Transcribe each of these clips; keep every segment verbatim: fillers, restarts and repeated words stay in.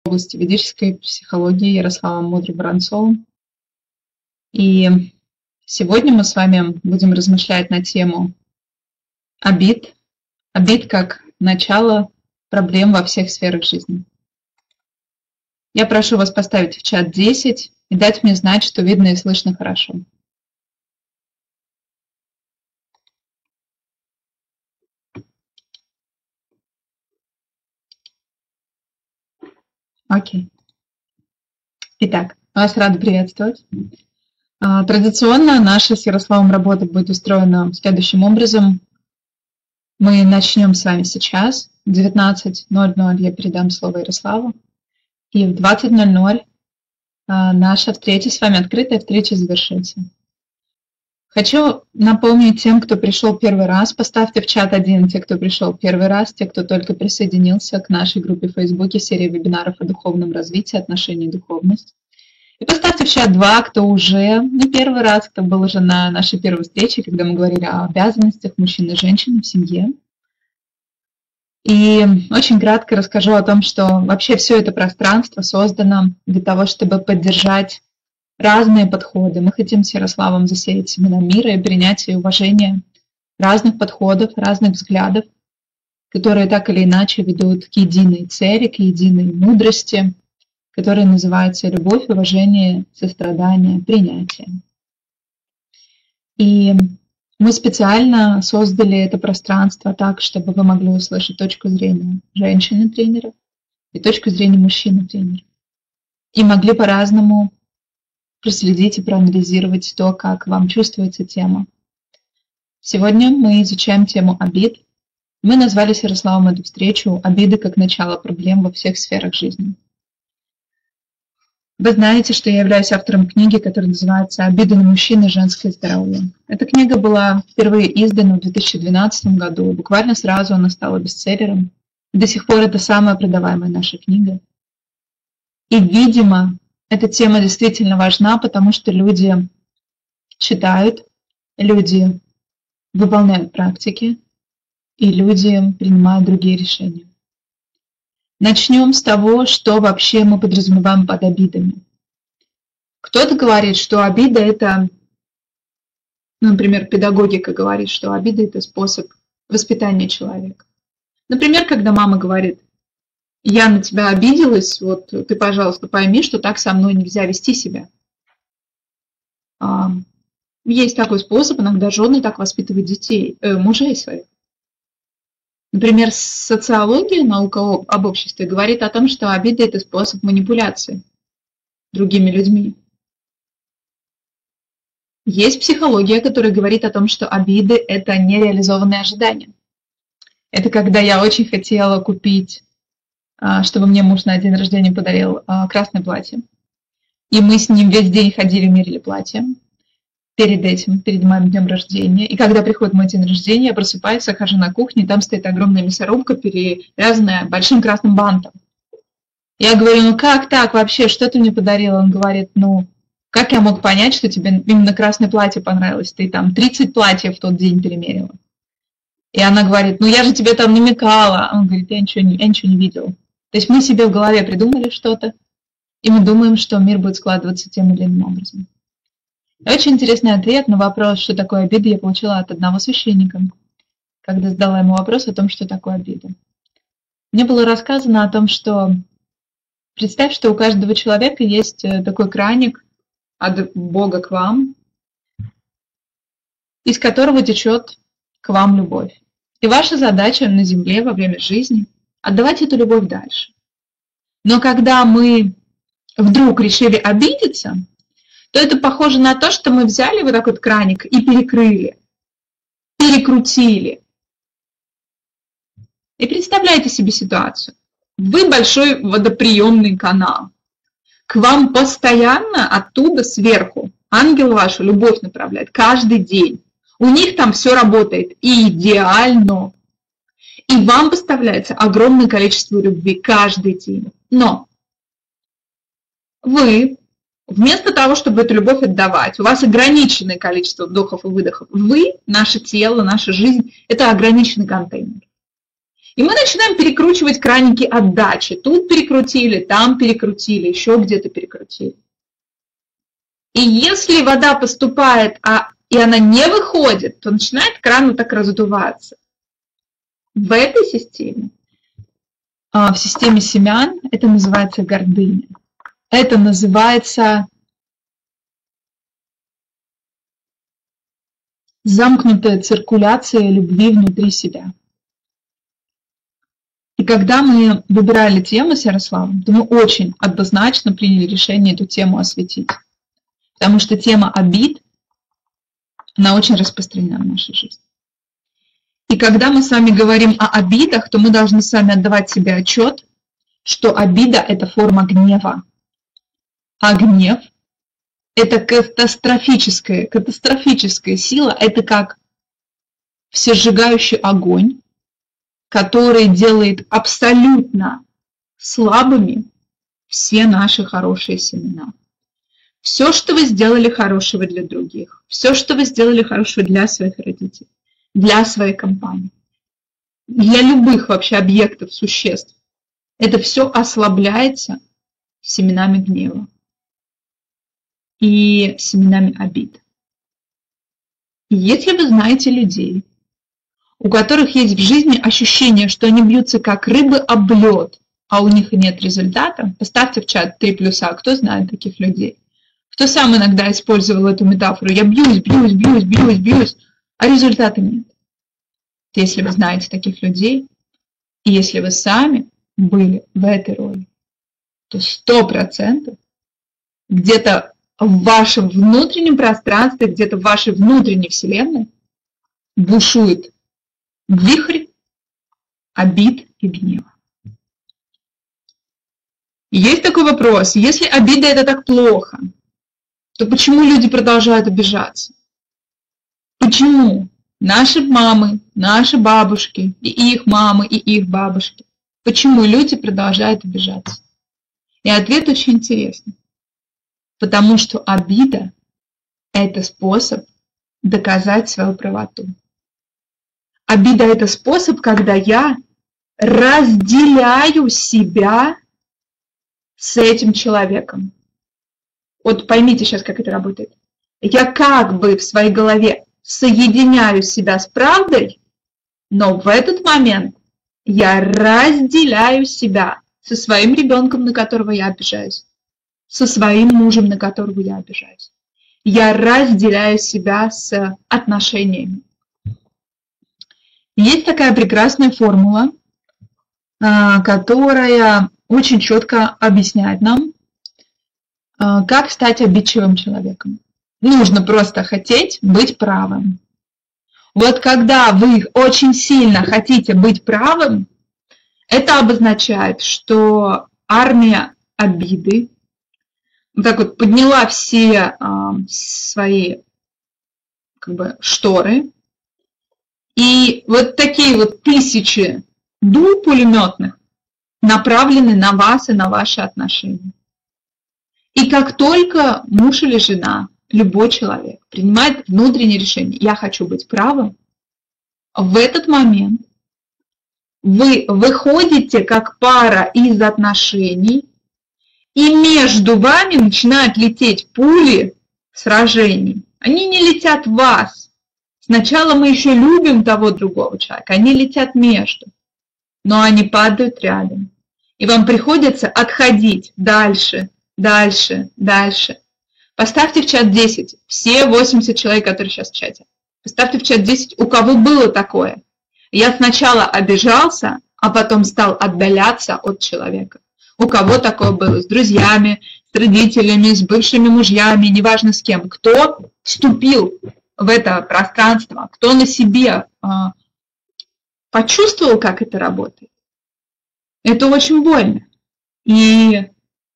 области ведической психологии Ярославом Мудро-Воронцовым. И сегодня мы с вами будем размышлять на тему обид. Обид как начало проблем во всех сферах жизни. Я прошу вас поставить в чат десять и дать мне знать, что видно и слышно хорошо. Окей. Итак, вас рада приветствовать. Традиционно наша с Ярославом работа будет устроена следующим образом. Мы начнем с вами сейчас. В девятнадцать ноль ноль я передам слово Ярославу. И в двадцать ноль ноль наша встреча с вами, открытая встреча, завершится. Хочу напомнить тем, кто пришел первый раз, поставьте в чат один, те, кто пришел первый раз, те, кто только присоединился к нашей группе в Фейсбуке, серии вебинаров о духовном развитии, отношении и духовность. И поставьте в чат два, кто уже не первый раз, кто был уже на нашей первой встрече, когда мы говорили о обязанностях мужчин и женщин в семье. И очень кратко расскажу о том, что вообще все это пространство создано для того, чтобы поддержать разные подходы. Мы хотим с Ярославом засеять семена мира и принятия и уважения разных подходов, разных взглядов, которые так или иначе ведут к единой цели, к единой мудрости, которая называется любовь, уважение, сострадание, принятие. И мы специально создали это пространство так, чтобы вы могли услышать точку зрения женщины-тренера и точку зрения мужчины-тренера. И могли по-разному проследить и проанализировать то, как вам чувствуется тема. Сегодня мы изучаем тему обид. Мы назвали с Ярославом эту встречу «Обиды как начало проблем во всех сферах жизни». Вы знаете, что я являюсь автором книги, которая называется «Обиды на мужчин и женское здоровье». Эта книга была впервые издана в две тысячи двенадцатом году. Буквально сразу она стала бестселлером. И до сих пор это самая продаваемая наша книга. И, видимо, эта тема действительно важна, потому что люди читают, люди выполняют практики, и люди принимают другие решения. Начнем с того, что вообще мы подразумеваем под обидами. Кто-то говорит, что обида – это, ну, например, педагогика говорит, что обида – это способ воспитания человека. Например, когда мама говорит: «Я на тебя обиделась, вот ты, пожалуйста, пойми, что так со мной нельзя вести себя». Есть такой способ, иногда жены так воспитывают детей, э, мужей своих. Например, социология, наука об обществе, говорит о том, что обида – это способ манипуляции другими людьми. Есть психология, которая говорит о том, что обиды – это нереализованные ожидания. Это когда я очень хотела купить, чтобы мне муж на день рождения подарил красное платье. И мы с ним весь день ходили, мерили платье перед этим, перед моим днем рождения. И когда приходит мой день рождения, я просыпаюсь, захожу на кухню, и там стоит огромная мясорубка, перевязанная большим красным бантом. Я говорю: ну как так вообще, что ты мне подарила? Он говорит: ну, как я мог понять, что тебе именно красное платье понравилось? Ты там тридцать платьев в тот день перемерила. И она говорит: ну я же тебе там намекала. Он говорит: я ничего не, я ничего не видела. То есть мы себе в голове придумали что-то, и мы думаем, что мир будет складываться тем или иным образом. Очень интересный ответ на вопрос, что такое обида, я получила от одного священника, когда задала ему вопрос о том, что такое обида. Мне было рассказано о том, что представь, что у каждого человека есть такой краник от Бога к вам, из которого течет к вам любовь. И ваша задача на земле во время жизни – отдавать эту любовь дальше. Но когда мы вдруг решили обидеться, то это похоже на то, что мы взяли вот так вот краник и перекрыли, перекрутили. И представляете себе ситуацию. Вы большой водоприемный канал. К вам постоянно оттуда сверху ангел вашу любовь направляет каждый день. У них там все работает идеально. И вам поставляется огромное количество любви каждый день. Но вы, вместо того, чтобы эту любовь отдавать, у вас ограниченное количество вдохов и выдохов. Вы, наше тело, наша жизнь – это ограниченный контейнер. И мы начинаем перекручивать краники отдачи. Тут перекрутили, там перекрутили, еще где-то перекрутили. И если вода поступает, а, и она не выходит, то начинает кран вот так раздуваться. В этой системе, в системе семян, это называется гордыня. Это называется замкнутая циркуляция любви внутри себя. И когда мы выбирали тему с Ярославом, то мы очень однозначно приняли решение эту тему осветить. Потому что тема обид, она очень распространена в нашей жизни. И когда мы с вами говорим о обидах, то мы должны с вами отдавать себе отчет, что обида – это форма гнева. А гнев – это катастрофическая, катастрофическая сила, это как всесжигающий огонь, который делает абсолютно слабыми все наши хорошие семена. Все, что вы сделали хорошего для других, все, что вы сделали хорошего для своих родителей, для своей компании, для любых вообще объектов, существ, это все ослабляется семенами гнева и семенами обид. И если вы знаете людей, у которых есть в жизни ощущение, что они бьются как рыбы об лед, а у них и нет результата, поставьте в чат три плюса, кто знает таких людей. Кто сам иногда использовал эту метафору? Я бьюсь, бьюсь, бьюсь, бьюсь, бьюсь, а результата нет. Если вы знаете таких людей, и если вы сами были в этой роли, то сто процентов где-то в вашем внутреннем пространстве, где-то в вашей внутренней вселенной бушует вихрь обид и гнева. Есть такой вопрос. Если обида – это так плохо, то почему люди продолжают обижаться? Почему наши мамы, наши бабушки, и их мамы, и их бабушки, почему люди продолжают обижаться? И ответ очень интересный. Потому что обида – это способ доказать свою правоту. Обида – это способ, когда я разделяю себя с этим человеком. Вот поймите сейчас, как это работает. Я как бы в своей голове соединяю себя с правдой, но в этот момент я разделяю себя со своим ребенком, на которого я обижаюсь, со своим мужем, на которого я обижаюсь. Я разделяю себя с отношениями. Есть такая прекрасная формула, которая очень четко объясняет нам, как стать обидчивым человеком. Нужно просто хотеть быть правым. Вот когда вы очень сильно хотите быть правым, это обозначает, что армия обиды вот так вот подняла все а, свои как бы, шторы, и вот такие вот тысячи дул пулеметных направлены на вас и на ваши отношения. И как только муж или жена, любой человек принимает внутреннее решение, я хочу быть правым, в этот момент вы выходите как пара из отношений, и между вами начинают лететь пули сражений. Они не летят в вас. Сначала мы еще любим того другого человека, они летят между, но они падают рядом. И вам приходится отходить дальше, дальше, дальше. Поставьте в чат десять, все восемьдесят человек, которые сейчас в чате. Поставьте в чат десять, у кого было такое. Я сначала обижался, а потом стал отдаляться от человека. У кого такое было? С друзьями, с родителями, с бывшими мужьями, неважно с кем. Кто вступил в это пространство, кто на себе а, почувствовал, как это работает. Это очень больно. И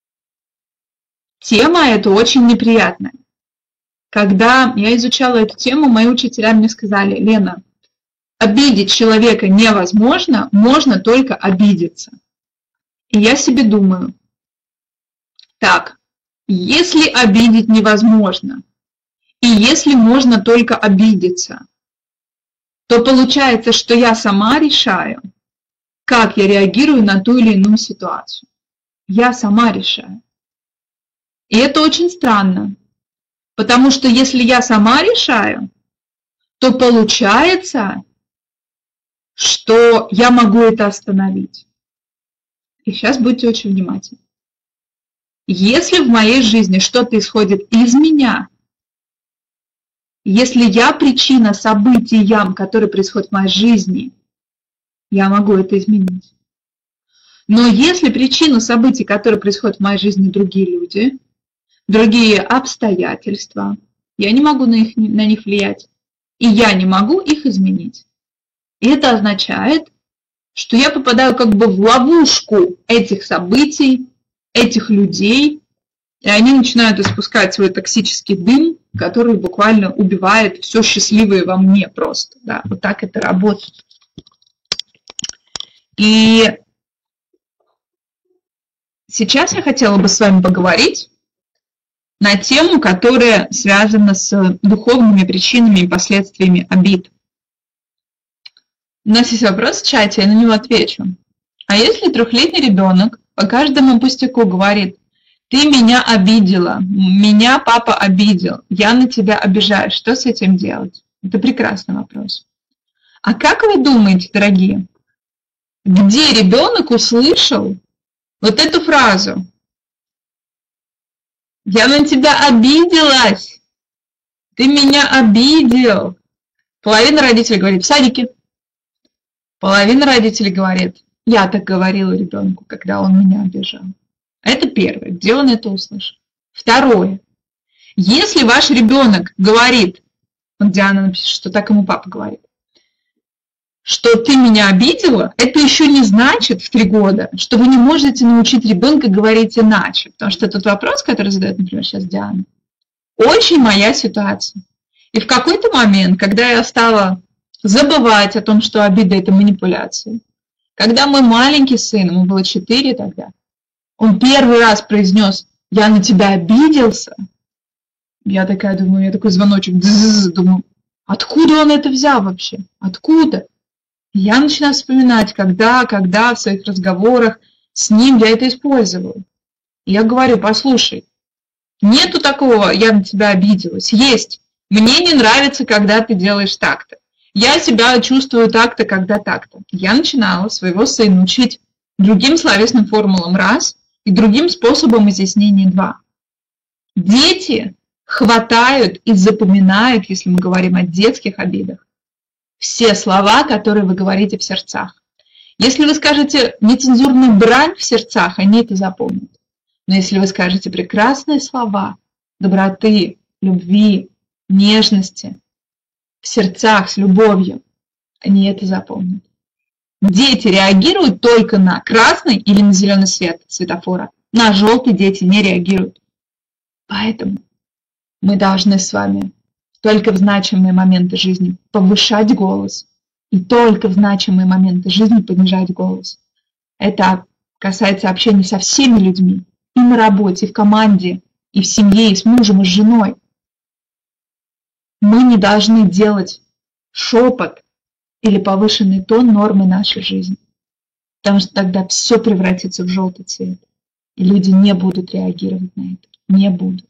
тема эта очень неприятная. Когда я изучала эту тему, мои учителя мне сказали: Лена, обидеть человека невозможно, можно только обидеться. И я себе думаю, так, если обидеть невозможно, и если можно только обидеться, то получается, что я сама решаю, как я реагирую на ту или иную ситуацию. Я сама решаю. И это очень странно, потому что если я сама решаю, то получается, что я могу это остановить. И сейчас будьте очень внимательны. Если в моей жизни что-то исходит из меня, если я причина событиям, которые происходят в моей жизни, я могу это изменить. Но если причина событий, которые происходят в моей жизни, другие люди, другие обстоятельства, я не могу на, их, на них влиять, и я не могу их изменить. И это означает, что я попадаю как бы в ловушку этих событий, этих людей, и они начинают испускать свой токсический дым, который буквально убивает все счастливое во мне просто. Да, вот так это работает. И сейчас я хотела бы с вами поговорить на тему, которая связана с духовными причинами и последствиями обид. У нас есть вопрос в чате, я на него отвечу. А если трехлетний ребенок по каждому пустяку говорит: ты меня обидела, меня папа обидел, я на тебя обижаюсь, что с этим делать? Это прекрасный вопрос. А как вы думаете, дорогие, где ребенок услышал вот эту фразу? Я на тебя обиделась, ты меня обидел. Половина родителей говорит: в садике. Половина родителей говорит: я так говорила ребенку, когда он меня обижал. Это первое, где он это услышал. Второе. Если ваш ребенок говорит, вот Диана напишет, что так ему папа говорит, что ты меня обидела, это еще не значит в три года, что вы не можете научить ребенка говорить иначе. Потому что этот вопрос, который задает, например, сейчас Диана, очень моя ситуация. И в какой-то момент, когда я стала забывать о том, что обида – это манипуляция, когда мой маленький сын, ему было четыре тогда, он первый раз произнес: я на тебя обиделся. Я такая думаю, у меня такой звоночек, думаю, откуда он это взял вообще? Откуда? Я начинаю вспоминать, когда, когда в своих разговорах с ним я это использовала. И я говорю: послушай, нету такого, я на тебя обиделась. Есть. Мне не нравится, когда ты делаешь так-то. Я себя чувствую так-то, когда так-то. Я начинала своего сына учить другим словесным формулам раз и другим способом изъяснения два. Дети хватают и запоминают, если мы говорим о детских обидах, все слова, которые вы говорите в сердцах. Если вы скажете нецензурную брань в сердцах, они это запомнят. Но если вы скажете прекрасные слова доброты, любви, нежности в сердцах с любовью, они это запомнят. Дети реагируют только на красный или на зеленый свет светофора. На желтый дети не реагируют. Поэтому мы должны с вами только в значимые моменты жизни повышать голос и только в значимые моменты жизни понижать голос. Это касается общения со всеми людьми, и на работе, и в команде, и в семье, и с мужем, и с женой. Мы не должны делать шепот или повышенный тон нормы нашей жизни, потому что тогда все превратится в желтый цвет, и люди не будут реагировать на это, не будут.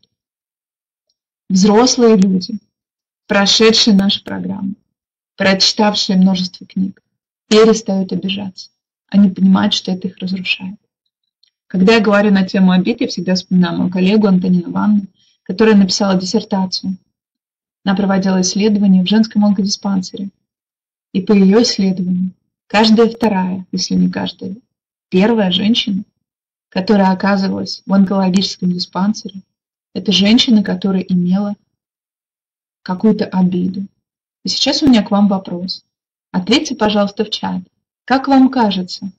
Взрослые люди, прошедшие наши программы, прочитавшие множество книг, перестают обижаться. Они понимают, что это их разрушает. Когда я говорю на тему обид, я всегда вспоминаю мою коллегу Антонину Ивановну, которая написала диссертацию. Она проводила исследования в женском онкодиспансере. И по ее исследованию, каждая вторая, если не каждая, первая женщина, которая оказывалась в онкологическом диспансере, это женщина, которая имела какую-то обиду. И сейчас у меня к вам вопрос. Ответьте, пожалуйста, в чат. Как вам кажется,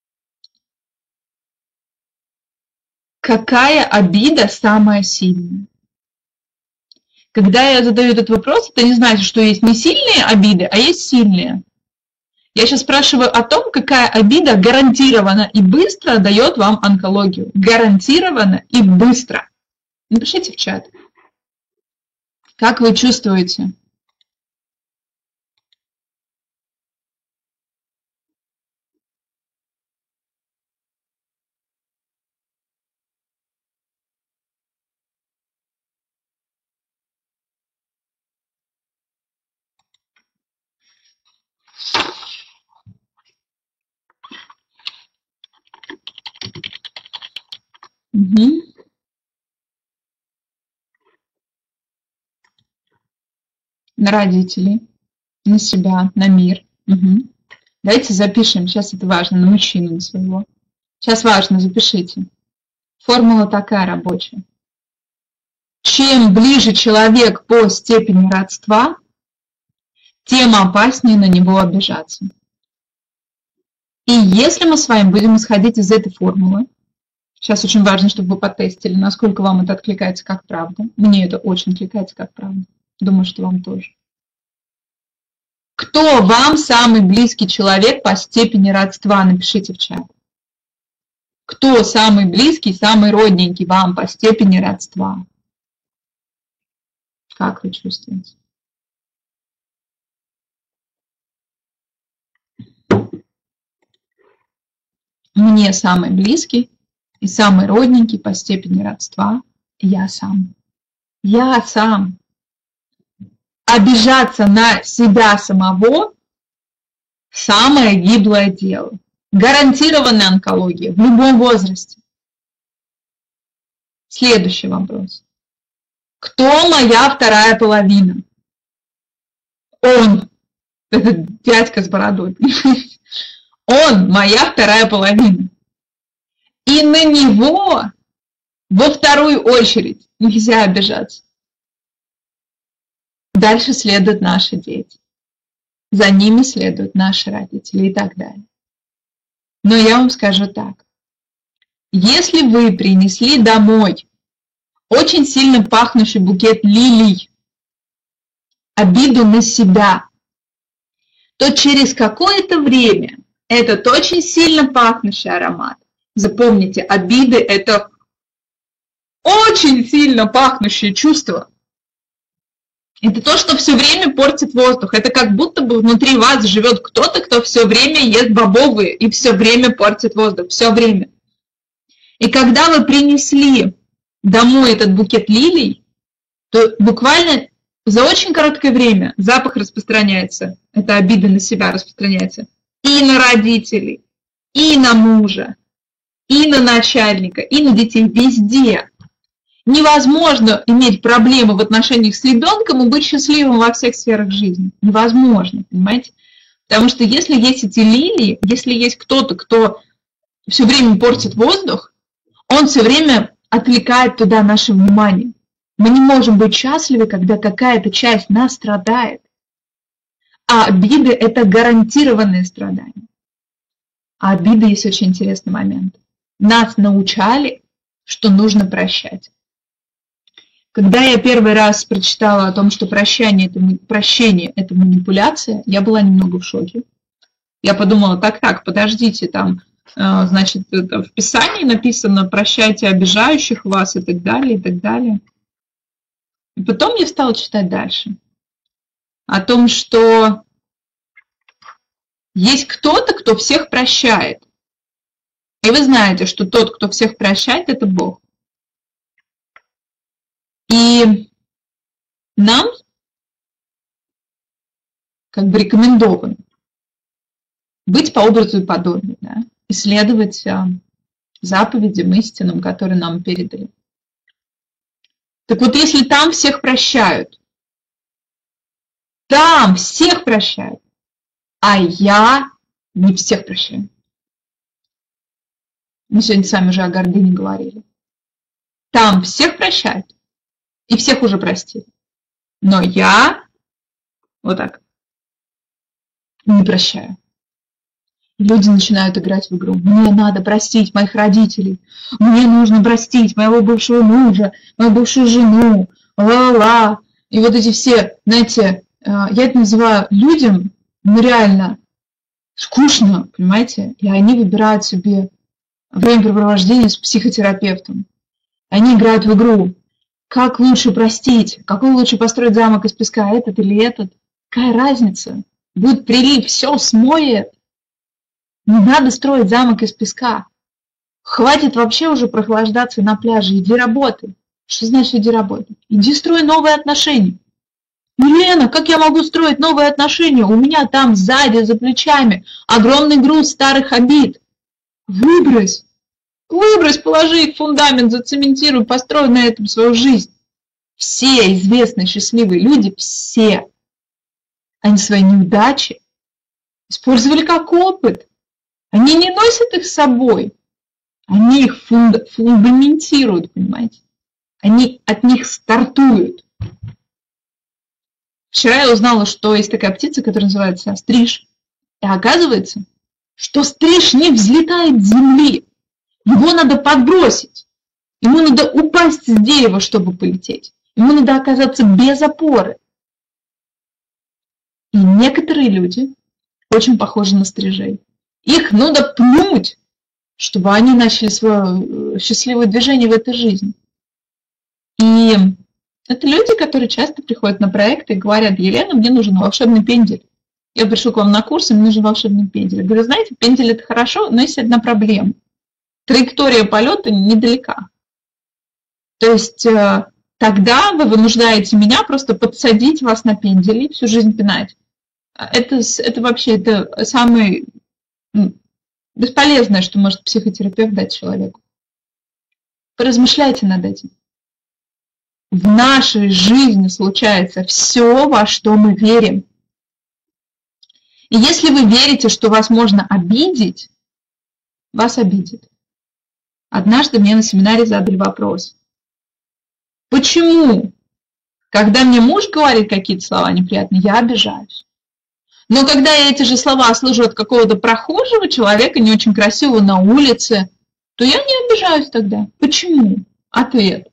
какая обида самая сильная? Когда я задаю этот вопрос, это не значит, что есть не сильные обиды, а есть сильные. Я сейчас спрашиваю о том, какая обида гарантированно и быстро дает вам онкологию. Гарантированно и быстро. Напишите в чат. Как вы чувствуете? Угу. На родителей, на себя, на мир. Угу. Давайте запишем, сейчас это важно, на мужчину, на своего. Сейчас важно, запишите. Формула такая рабочая. Чем ближе человек по степени родства, тем опаснее на него обижаться. И если мы с вами будем исходить из этой формулы, сейчас очень важно, чтобы вы потестили, насколько вам это откликается как правда. Мне это очень откликается как правда. Думаю, что вам тоже. Кто вам самый близкий человек по степени родства? Напишите в чат. Кто самый близкий, самый родненький вам по степени родства? Как вы чувствуете? Мне самый близкий и самый родненький по степени родства я сам. Я сам. Обижаться на себя самого – самое гиблое дело. Гарантированная онкология в любом возрасте. Следующий вопрос. Кто моя вторая половина? Он. Это дядька с бородой. Он моя вторая половина. И на него во вторую очередь нельзя обижаться. Дальше следуют наши дети. За ними следуют наши родители и так далее. Но я вам скажу так. Если вы принесли домой очень сильно пахнущий букет лилий, обиду на себя, то через какое-то время этот очень сильно пахнущий аромат, запомните, обиды – это очень сильно пахнущее чувство. Это то, что все время портит воздух. Это как будто бы внутри вас живет кто-то, кто все время ест бобовые и все время портит воздух. Все время. И когда вы принесли домой этот букет лилий, то буквально за очень короткое время запах распространяется. Это обида на себя распространяется. И на родителей, и на мужа, и на начальника, и на детей. Везде. Невозможно иметь проблемы в отношениях с ребенком и быть счастливым во всех сферах жизни. Невозможно, понимаете? Потому что если есть эти лилии, если есть кто-то, кто все время портит воздух, он все время отвлекает туда наше внимание. Мы не можем быть счастливы, когда какая-то часть нас страдает. А обиды – это гарантированные страдания. А обиды есть очень интересный момент. Нас научали, что нужно прощать. Когда я первый раз прочитала о том, что прощение это, прощение – это манипуляция, я была немного в шоке. Я подумала, так-так, подождите, там, значит, в Писании написано «прощайте обижающих вас» и так далее, и так далее. И потом я стала читать дальше. О том, что есть кто-то, кто всех прощает. И вы знаете, что тот, кто всех прощает, это Бог. И нам как бы рекомендовано быть по образу и подобию, да, исследовать заповедям, истинам, которые нам передали. Так вот, если там всех прощают, там всех прощают, а я не всех прощаю. Мы сегодня с вами уже о гордыне говорили. Там всех прощают. И всех уже простили. Но я вот так не прощаю. Люди начинают играть в игру. Мне надо простить моих родителей. Мне нужно простить моего бывшего мужа, мою бывшую жену. Ла-ла-ла. И вот эти все, знаете, я это называю людям, ну реально скучно, понимаете? И они выбирают себе времяпрепровождение с психотерапевтом. Они играют в игру. Как лучше простить? Какой лучше построить замок из песка, этот или этот? Какая разница? Будет прилив, все смоет. Не надо строить замок из песка. Хватит вообще уже прохлаждаться на пляже. Иди работай. Что значит иди работай? Иди строй новые отношения. Елена, как я могу строить новые отношения? У меня там сзади, за плечами огромный груз старых обид. Выбрось. Выбрось, положи их в фундамент, зацементируй, построй на этом свою жизнь. Все известные счастливые люди, все, они свои неудачи использовали как опыт. Они не носят их с собой, они их фунда- фундаментируют, понимаете? Они от них стартуют. Вчера я узнала, что есть такая птица, которая называется стриж. И оказывается, что стриж не взлетает с земли. Его надо подбросить. Ему надо упасть с дерева, чтобы полететь. Ему надо оказаться без опоры. И некоторые люди очень похожи на стрижей. Их надо пнуть, чтобы они начали свое счастливое движение в этой жизни. И это люди, которые часто приходят на проекты и говорят: Елена, мне нужен волшебный пендель. Я пришел к вам на курс, и мне нужен волшебный пендель. Я говорю: знаете, пендель это хорошо, но есть одна проблема. Траектория полета недалека. То есть тогда вы вынуждаете меня просто подсадить вас на пендель и всю жизнь пинать. Это, это вообще это самое бесполезное, что может психотерапевт дать человеку. Поразмышляйте над этим. В нашей жизни случается все, во что мы верим. И если вы верите, что вас можно обидеть, вас обидят. Однажды мне на семинаре задали вопрос: почему, когда мне муж говорит какие-то слова неприятные, я обижаюсь? Но когда я эти же слова слышу от какого-то прохожего человека, не очень красивого на улице, то я не обижаюсь тогда. Почему? Ответ.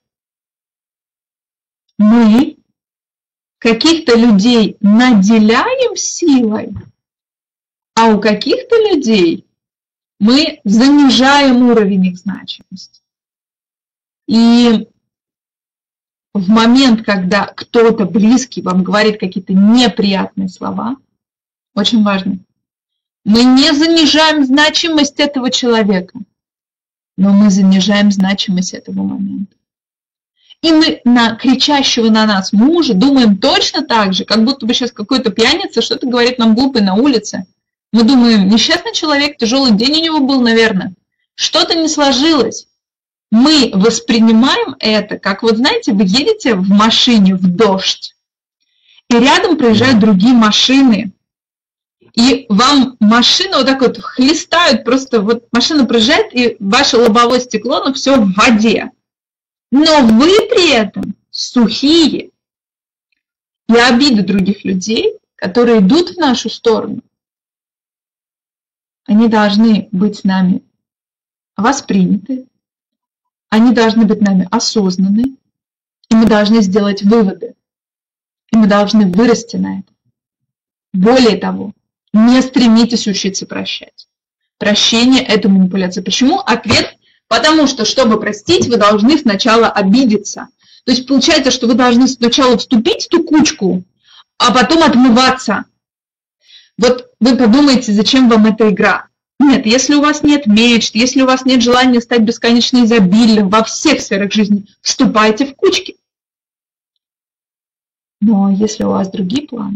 Мы каких-то людей наделяем силой, а у каких-то людей мы занижаем уровень их значимости. И в момент, когда кто-то близкий вам говорит какие-то неприятные слова, очень важно, мы не занижаем значимость этого человека, но мы занижаем значимость этого момента. И мы на кричащего на нас мужа думаем точно так же, как будто бы сейчас какой-то пьяница что-то говорит нам глупое на улице. Мы думаем: несчастный человек, тяжелый день у него был, наверное, что-то не сложилось. Мы воспринимаем это, как вот знаете, вы едете в машине в дождь, и рядом проезжают другие машины, и вам машина вот так вот хлестают, просто вот машина проезжает, и ваше лобовое стекло, ну все в воде. Но вы при этом сухие. И обиды других людей, которые идут в нашу сторону, они должны быть с нами восприняты, они должны быть нами осознаны, и мы должны сделать выводы, и мы должны вырасти на это. Более того, не стремитесь учиться прощать. Прощение – это манипуляция. Почему? Ответ – потому что, чтобы простить, вы должны сначала обидеться. То есть получается, что вы должны сначала вступить в ту кучку, а потом отмываться. Вот вы подумаете, зачем вам эта игра? Нет, если у вас нет мечт, если у вас нет желания стать бесконечно изобильным во всех сферах жизни, вступайте в кучки. Но если у вас другие планы,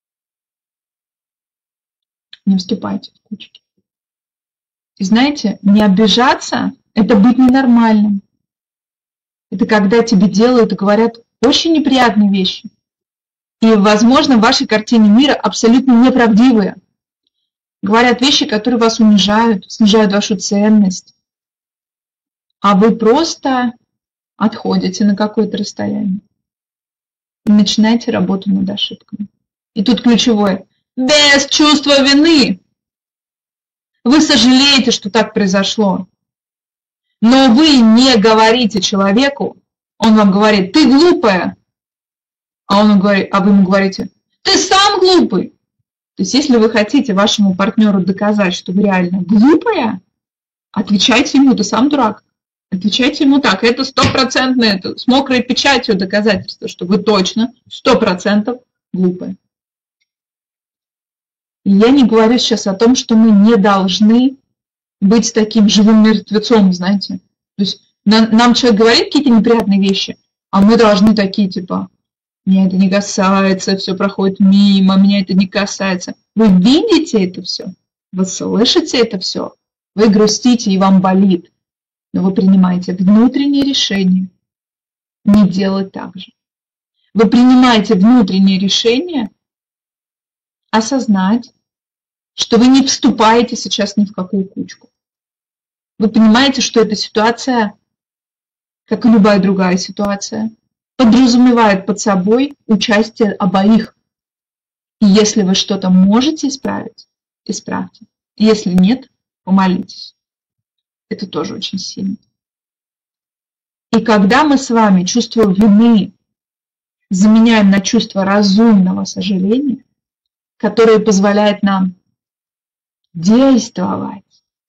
не вступайте в кучки. И знаете, не обижаться – это быть ненормальным. Это когда тебе делают и говорят очень неприятные вещи. И, возможно, в вашей картине мира абсолютно неправдивые. Говорят вещи, которые вас унижают, снижают вашу ценность. А вы просто отходите на какое-то расстояние и начинаете работу над ошибками. И тут ключевое – без чувства вины. Вы сожалеете, что так произошло, но вы не говорите человеку, он вам говорит: ты глупая, а он говорит, а вы ему говорите: ты сам глупый. То есть если вы хотите вашему партнеру доказать, что вы реально глупая, отвечайте ему: ты сам дурак. Отвечайте ему так. Это стопроцентно, это с мокрой печатью доказательство, что вы точно сто процентов глупая. И я не говорю сейчас о том, что мы не должны быть таким живым мертвецом, знаете. То есть нам человек говорит какие-то неприятные вещи, а мы должны такие, типа: меня это не касается, все проходит мимо, меня это не касается. Вы видите это все, вы слышите это все, вы грустите, и вам болит. Но вы принимаете внутреннее решение не делать так же. Вы принимаете внутреннее решение осознать, что вы не вступаете сейчас ни в какую кучку. Вы понимаете, что эта ситуация, как и любая другая ситуация, подразумевает под собой участие обоих. И если вы что-то можете исправить, исправьте. Если нет, помолитесь. Это тоже очень сильно. И когда мы с вами чувство вины заменяем на чувство разумного сожаления, которое позволяет нам действовать,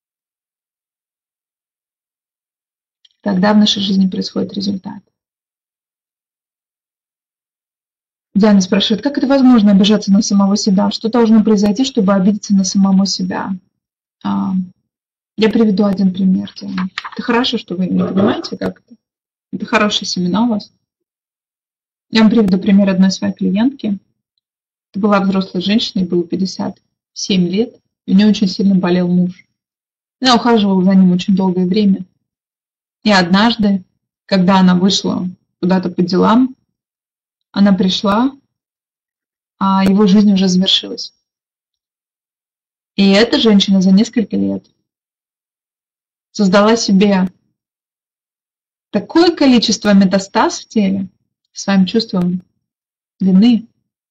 тогда в нашей жизни происходит результат. Диана спрашивает, как это возможно обижаться на самого себя? Что должно произойти, чтобы обидеться на самого себя? А, я приведу один пример, Диана. Это хорошо, что вы не понимаете, как это. Это хорошие семена у вас. Я вам приведу пример одной своей клиентки. Это была взрослая женщина, ей было пятьдесят семь лет, и у нее очень сильно болел муж. Она ухаживала за ним очень долгое время. И однажды, когда она вышла куда-то по делам, она пришла, а его жизнь уже завершилась. И эта женщина за несколько лет создала себе такое количество метастаз в теле своим чувством вины,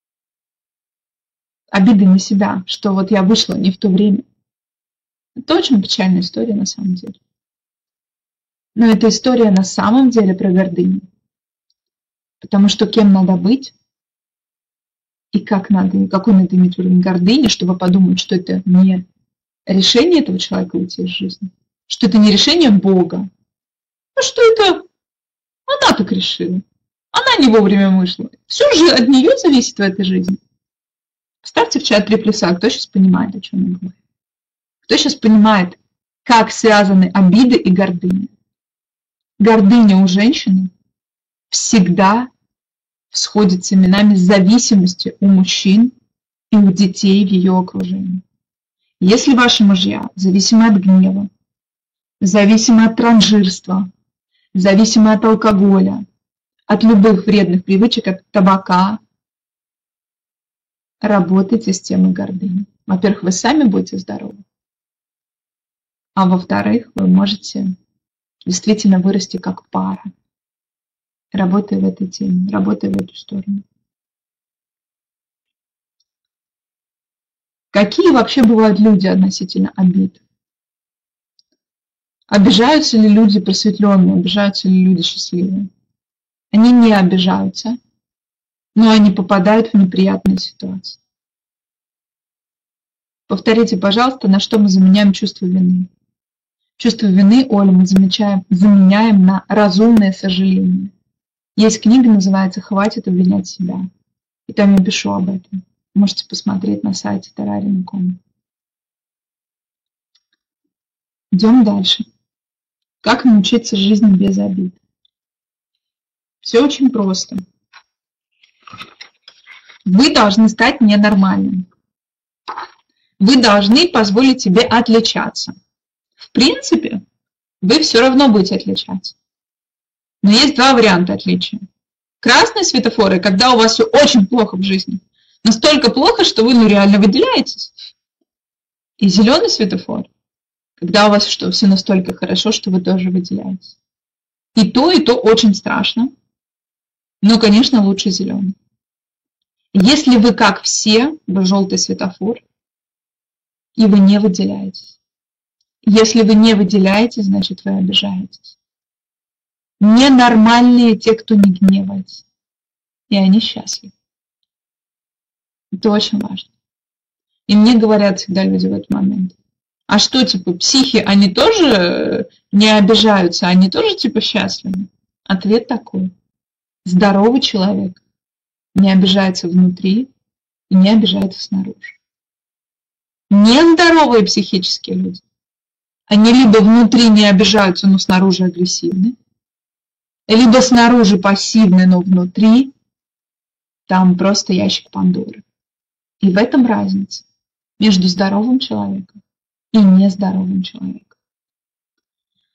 обиды на себя, что вот я вышла не в то время. Это очень печальная история на самом деле. Но эта история на самом деле про гордыню. Потому что кем надо быть и как надо, и какой надо иметь уровень гордыни, чтобы подумать, что это не решение этого человека уйти из жизни, что это не решение Бога, а что это она так решила. Она не вовремя вышла. Все же от нее зависит в этой жизни. Ставьте в чат три плюса, кто сейчас понимает, о чем я говорю. Кто сейчас понимает, как связаны обиды и гордыня. Гордыня у женщины всегда всходит с именами зависимости у мужчин и у детей в ее окружении. Если ваши мужья зависимы от гнева, зависимы от транжирства, зависимы от алкоголя, от любых вредных привычек, от табака, работайте с темой гордыни. Во-первых, вы сами будете здоровы, а во-вторых, вы можете действительно вырасти как пара, работая в этой теме, работая в эту сторону. Какие вообще бывают люди относительно обид? Обижаются ли люди просветленные, обижаются ли люди счастливые? Они не обижаются, но они попадают в неприятные ситуации. Повторите, пожалуйста, на что мы заменяем чувство вины. Чувство вины, Оля, мы замечаем, заменяем на разумное сожаление. Есть книга, называется «Хватит обвинять себя». И там я пишу об этом. Можете посмотреть на сайте террариум точка ком. Идем дальше. Как научиться жизни без обид? Все очень просто. Вы должны стать ненормальным. Вы должны позволить себе отличаться. В принципе, вы все равно будете отличаться. Но есть два варианта отличия. Красные светофоры, когда у вас все очень плохо в жизни. Настолько плохо, что вы ну, реально выделяетесь. И зеленый светофор, когда у вас что, все настолько хорошо, что вы тоже выделяетесь. И то, и то очень страшно. Но, конечно, лучше зеленый. Если вы, как все, вы желтый светофор, и вы не выделяетесь. Если вы не выделяетесь, значит, вы обижаетесь. Ненормальные те, кто не гневается. И они счастливы. Это очень важно. И мне говорят всегда люди в этот момент. А что, типа, психи, они тоже не обижаются, они тоже, типа, счастливы? Ответ такой. Здоровый человек не обижается внутри и не обижается снаружи. Нездоровые психические люди, они либо внутри не обижаются, но снаружи агрессивны, либо снаружи пассивны, но внутри там просто ящик Пандоры. И в этом разница между здоровым человеком и нездоровым человеком.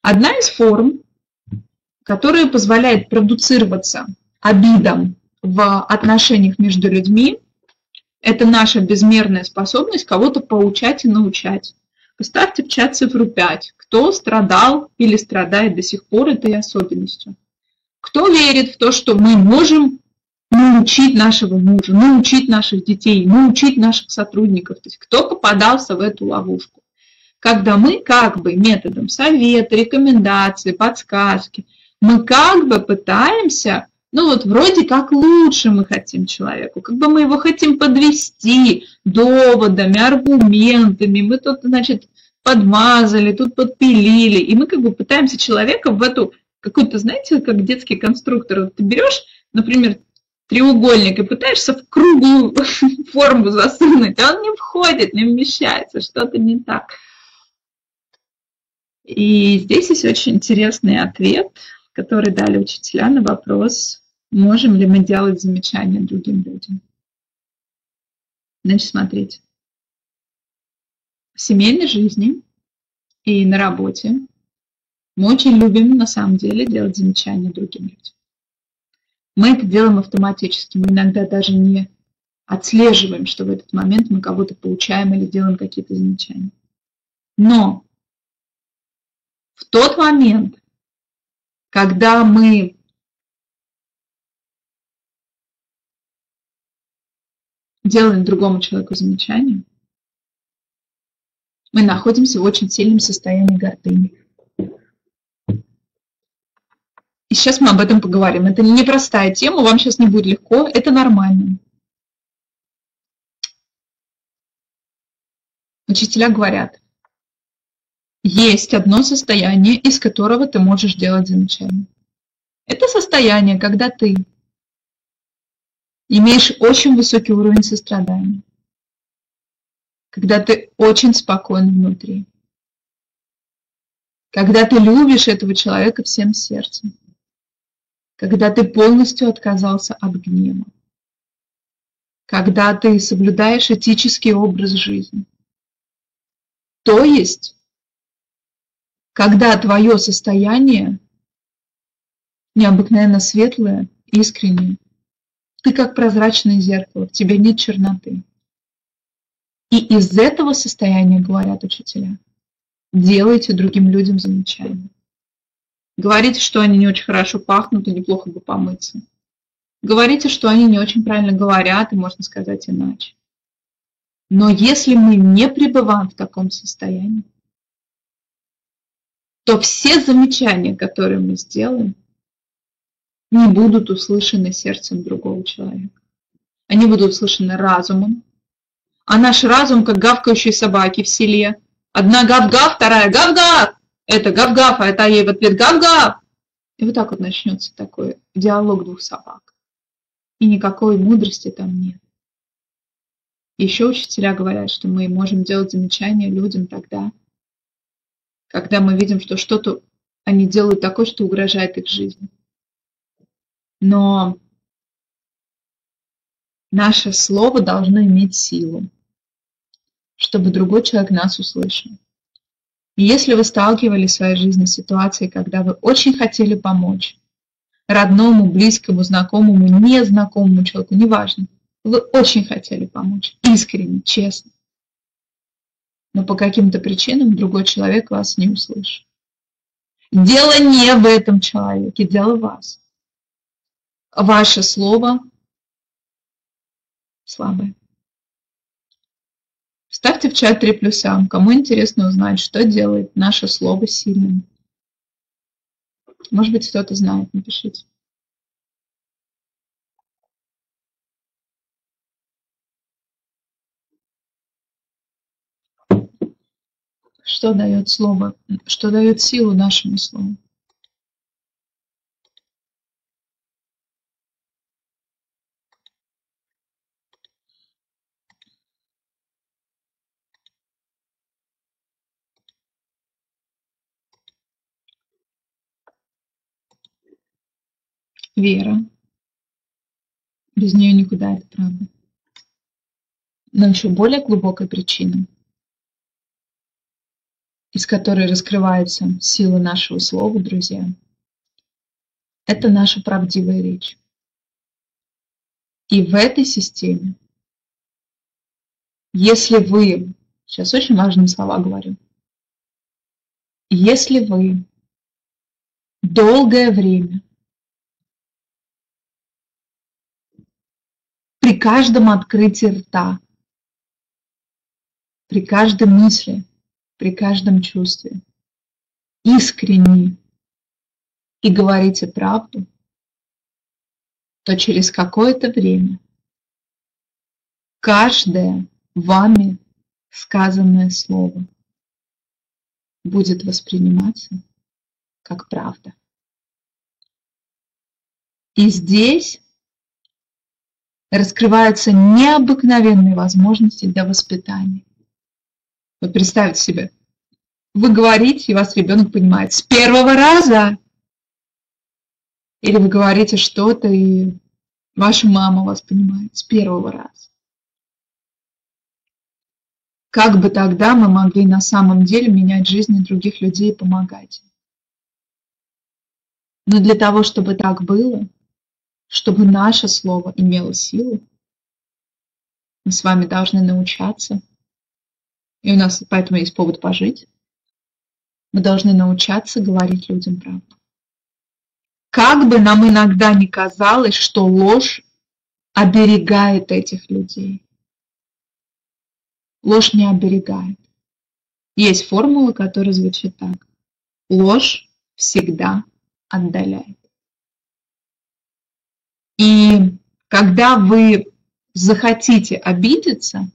Одна из форм, которая позволяет продуцироваться обидам в отношениях между людьми, это наша безмерная способность кого-то поучать и научать. Поставьте в чат цифру пять. Кто страдал или страдает до сих пор этой особенностью? Кто верит в то, что мы можем научить нашего мужа, научить наших детей, научить наших сотрудников? То есть кто попадался в эту ловушку? Когда мы как бы методом совета, рекомендаций, подсказки, мы как бы пытаемся, ну вот вроде как лучше мы хотим человеку, как бы мы его хотим подвести доводами, аргументами, мы тут, значит, подмазали, тут подпилили, и мы как бы пытаемся человека в эту какую-то, знаете, как детский конструктор, вот ты берешь, например, треугольник и пытаешься в круглую форму засунуть, а он не входит, не вмещается, что-то не так. И здесь есть очень интересный ответ, который дали учителя на вопрос, можем ли мы делать замечания другим людям. Значит, смотрите, в семейной жизни и на работе мы очень любим на самом деле делать замечания другим людям. Мы это делаем автоматически, мы иногда даже не отслеживаем, что в этот момент мы кого-то поучаем или делаем какие-то замечания. Но в тот момент, когда мы делаем другому человеку замечание, мы находимся в очень сильном состоянии гордыни. И сейчас мы об этом поговорим. Это непростая тема, вам сейчас не будет легко, это нормально. Учителя говорят, есть одно состояние, из которого ты можешь делать замечания. Это состояние, когда ты имеешь очень высокий уровень сострадания, когда ты очень спокоен внутри, когда ты любишь этого человека всем сердцем, когда ты полностью отказался от гнева, когда ты соблюдаешь этический образ жизни. То есть, когда твое состояние необыкновенно светлое, искреннее, ты как прозрачное зеркало, в тебе нет черноты. И из этого состояния, говорят учителя, делайте другим людям замечания. Говорите, что они не очень хорошо пахнут и неплохо бы помыться. Говорите, что они не очень правильно говорят, и можно сказать иначе. Но если мы не пребываем в таком состоянии, то все замечания, которые мы сделаем, не будут услышаны сердцем другого человека. Они будут услышаны разумом. А наш разум, как гавкающие собаки в селе. Одна гав-гав, вторая гав-гав. Это гав-гав, а это ей в ответ гав-гав. И вот так вот начнется такой диалог двух собак. И никакой мудрости там нет. Еще учителя говорят, что мы можем делать замечания людям тогда, когда мы видим, что что-то они делают такое, что угрожает их жизни. Но наше слово должно иметь силу, чтобы другой человек нас услышал. И если вы сталкивались в своей жизни с ситуацией, когда вы очень хотели помочь родному, близкому, знакомому, незнакомому человеку, неважно, вы очень хотели помочь, искренне, честно, но по каким-то причинам другой человек вас не услышит. Дело не в этом человеке, дело в вас. Ваше слово слабое. Ставьте в чат три плюса. Кому интересно узнать, что делает наше слово сильным. Может быть, кто-то знает, напишите. Что дает слово, что дает силу нашему слову? Вера. Без нее никуда, это правда. Но еще более глубокая причина из которой раскрывается сила нашего слова, друзья, это наша правдивая речь. И в этой системе, если вы, сейчас очень важные слова говорю, если вы долгое время при каждом открытии рта, при каждой мысли, при каждом чувстве искренне и говорите правду, то через какое-то время каждое вами сказанное слово будет восприниматься как правда. И здесь раскрываются необыкновенные возможности для воспитания. Вот представьте себе, вы говорите, и вас ребенок понимает с первого раза. Или вы говорите что-то, и ваша мама вас понимает с первого раза. Как бы тогда мы могли на самом деле менять жизни других людей и помогать им? Но для того, чтобы так было, чтобы наше слово имело силу, мы с вами должны научаться, и у нас поэтому есть повод пожить, мы должны научаться говорить людям правду. Как бы нам иногда ни казалось, что ложь оберегает этих людей. Ложь не оберегает. Есть формула, которая звучит так. Ложь всегда отдаляет. И когда вы захотите обидеться,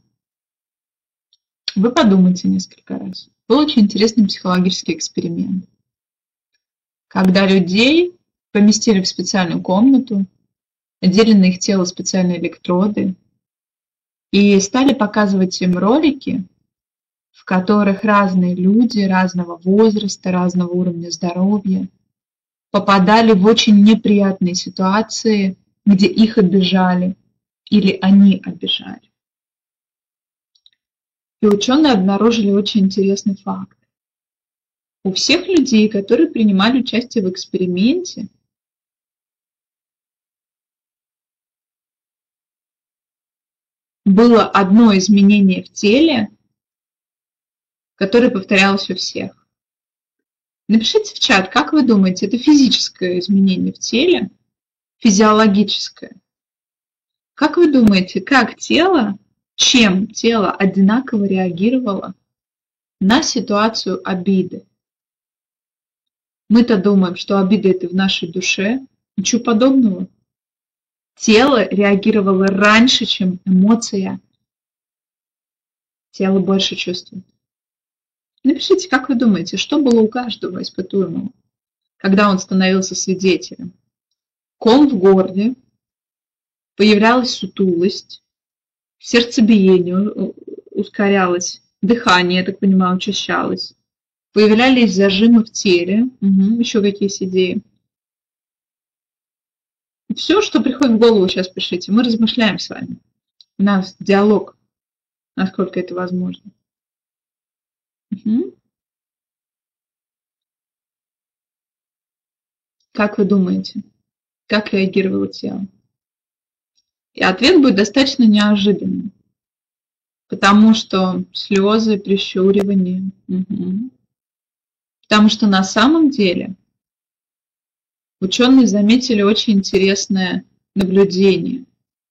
вы подумайте несколько раз. Был очень интересный психологический эксперимент. Когда людей поместили в специальную комнату, одели на их тело специальные электроды и стали показывать им ролики, в которых разные люди разного возраста, разного уровня здоровья попадали в очень неприятные ситуации, где их обижали или они обижали. И ученые обнаружили очень интересный факт. У всех людей, которые принимали участие в эксперименте, было одно изменение в теле, которое повторялось у всех. Напишите в чат, как вы думаете, это физическое изменение в теле, физиологическое? Как вы думаете, как тело, чем тело одинаково реагировало на ситуацию обиды? Мы-то думаем, что обида это в нашей душе. Ничего подобного. Тело реагировало раньше, чем эмоция. Тело больше чувствует. Напишите, как вы думаете, что было у каждого испытуемого, когда он становился свидетелем? Ком в горле, появлялась сутулость, сердцебиение ускорялось, дыхание, я так понимаю, учащалось, появлялись зажимы в теле, угу, еще какие идеи. Все, что приходит в голову, сейчас пишите. Мы размышляем с вами. У нас диалог, насколько это возможно. Угу. Как вы думаете, как реагировало тело? И ответ будет достаточно неожиданным, потому что слезы, прищуривание. Угу. Потому что на самом деле ученые заметили очень интересное наблюдение.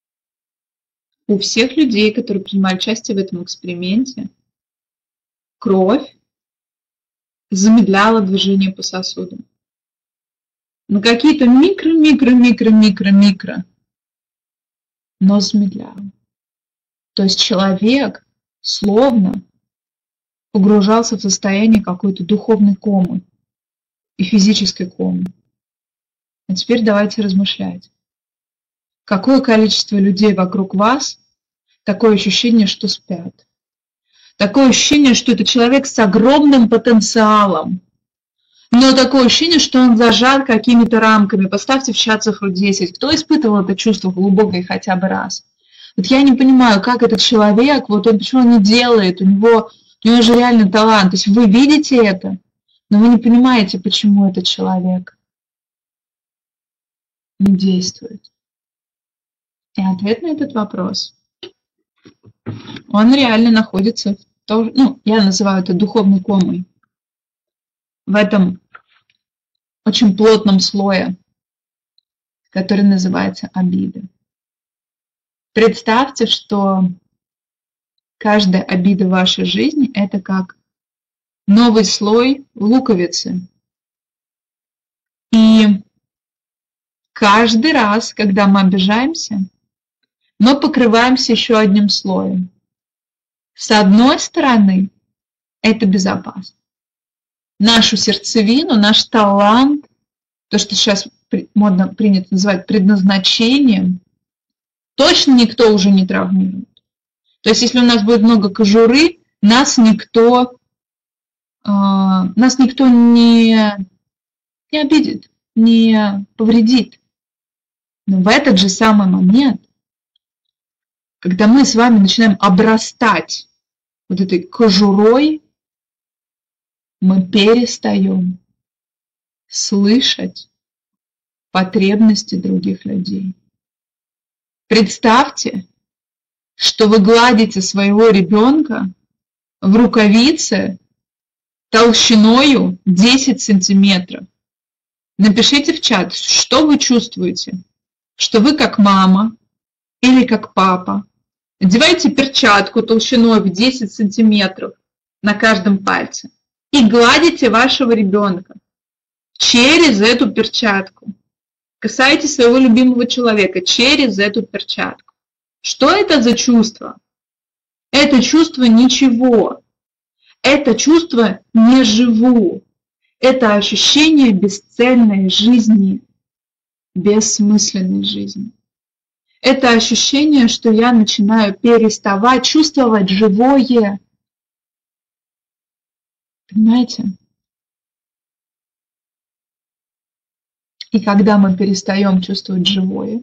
У всех людей, которые принимали участие в этом эксперименте, кровь замедляла движение по сосудам. На какие-то микро-микро-микро-микро-микро, но замедляла. То есть человек словно погружался в состояние какой-то духовной комы и физической комы. А теперь давайте размышлять. Какое количество людей вокруг вас, такое ощущение, что спят. Такое ощущение, что это человек с огромным потенциалом. Но такое ощущение, что он зажат какими-то рамками. Поставьте в чат цифру десять. Кто испытывал это чувство глубокое хотя бы раз? Вот я не понимаю, как этот человек, вот он почему он не делает, у него У него же реально талант. То есть вы видите это, но вы не понимаете, почему этот человек не действует. И ответ на этот вопрос, он реально находится в том, ну, я называю это духовной комой, в этом очень плотном слое, который называется обида. Представьте, что каждая обида в вашей жизни – это как новый слой луковицы. И каждый раз, когда мы обижаемся, мы покрываемся еще одним слоем. С одной стороны, это безопасно. Нашу сердцевину, наш талант, то, что сейчас модно принято называть предназначением, точно никто уже не травмирует. То есть, если у нас будет много кожуры, нас никто, э, нас никто не, не обидит, не повредит. Но в этот же самый момент, когда мы с вами начинаем обрастать вот этой кожурой, мы перестаем слышать потребности других людей. Представьте, что вы гладите своего ребенка в рукавице толщиною десять сантиметров. Напишите в чат, что вы чувствуете, что вы как мама или как папа. Надевайте перчатку толщиной в десять сантиметров на каждом пальце и гладите вашего ребенка через эту перчатку. Касаетесь своего любимого человека через эту перчатку. Что это за чувство? Это чувство ничего. Это чувство не живу. Это ощущение бесцельной жизни, бессмысленной жизни. Это ощущение, что я начинаю переставать чувствовать живое. Понимаете? И когда мы перестаем чувствовать живое,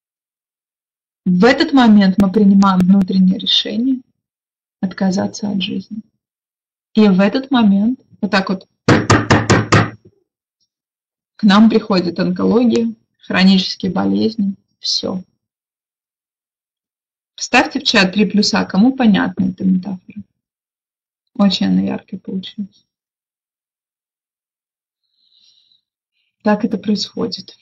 в этот момент мы принимаем внутреннее решение отказаться от жизни. И в этот момент, вот так вот, к нам приходит онкология, хронические болезни, все. Вставьте в чат три плюса, кому понятна эта метафора. Очень она яркая получилась. Так это происходит.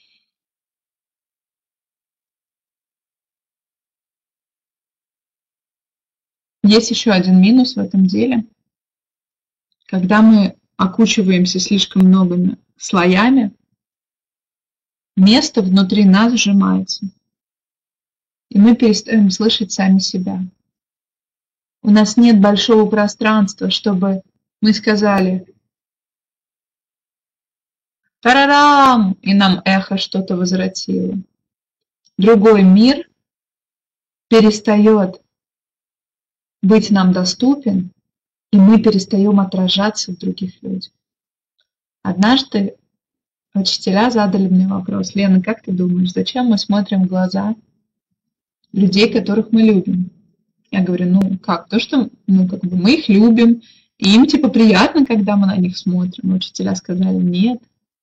Есть еще один минус в этом деле. Когда мы окучиваемся слишком многими слоями, место внутри нас сжимается. И мы перестаем слышать сами себя. У нас нет большого пространства, чтобы мы сказали «Тарарам!» и нам эхо что-то возвратило. Другой мир перестает быть нам доступен, и мы перестаем отражаться в других людях. Однажды учителя задали мне вопрос: Лена, как ты думаешь, зачем мы смотрим в глаза людей, которых мы любим? Я говорю, ну как, то, что ну, как бы мы их любим, и им типа приятно, когда мы на них смотрим. Учителя сказали, нет.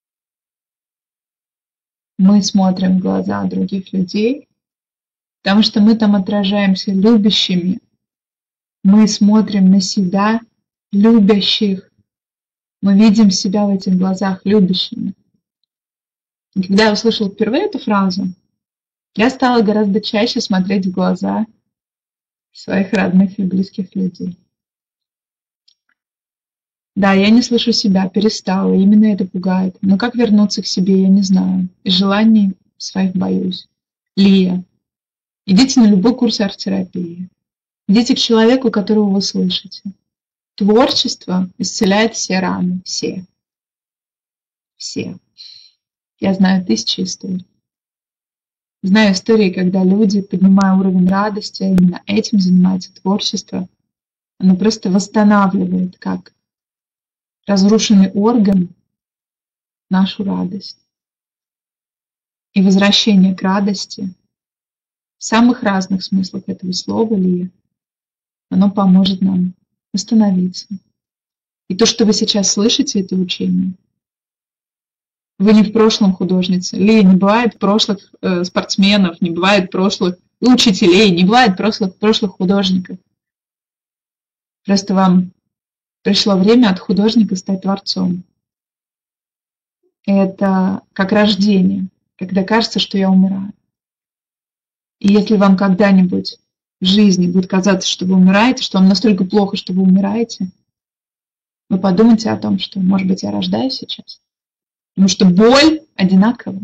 Мы смотрим в глаза других людей, потому что мы там отражаемся любящими. Мы смотрим на себя любящих. Мы видим себя в этих глазах любящими. И когда я услышала впервые эту фразу, я стала гораздо чаще смотреть в глаза своих родных и близких людей. Да, я не слышу себя, перестала, именно это пугает. Но как вернуться к себе, я не знаю. И желаний своих боюсь. Лия, идите на любой курс арт-терапии. Идите к человеку, которого вы слышите. Творчество исцеляет все раны, все. Все. Я знаю тысячи историй. Знаю истории, когда люди, поднимая уровень радости, а именно этим занимается творчество, оно просто восстанавливает, как разрушенный орган, нашу радость. И возвращение к радости в самых разных смыслах этого слова, Лия, оно поможет нам остановиться. И то, что вы сейчас слышите, это учение. Вы не в прошлом художница. Ли, не бывает прошлых э, спортсменов, не бывает прошлых учителей, не бывает прошлых, прошлых художников. Просто вам пришло время от художника стать творцом. Это как рождение, когда кажется, что я умираю. И если вам когда-нибудь в жизни будет казаться, что вы умираете, что вам настолько плохо, что вы умираете, вы подумайте о том, что, может быть, я рождаюсь сейчас. Потому что боль одинакова.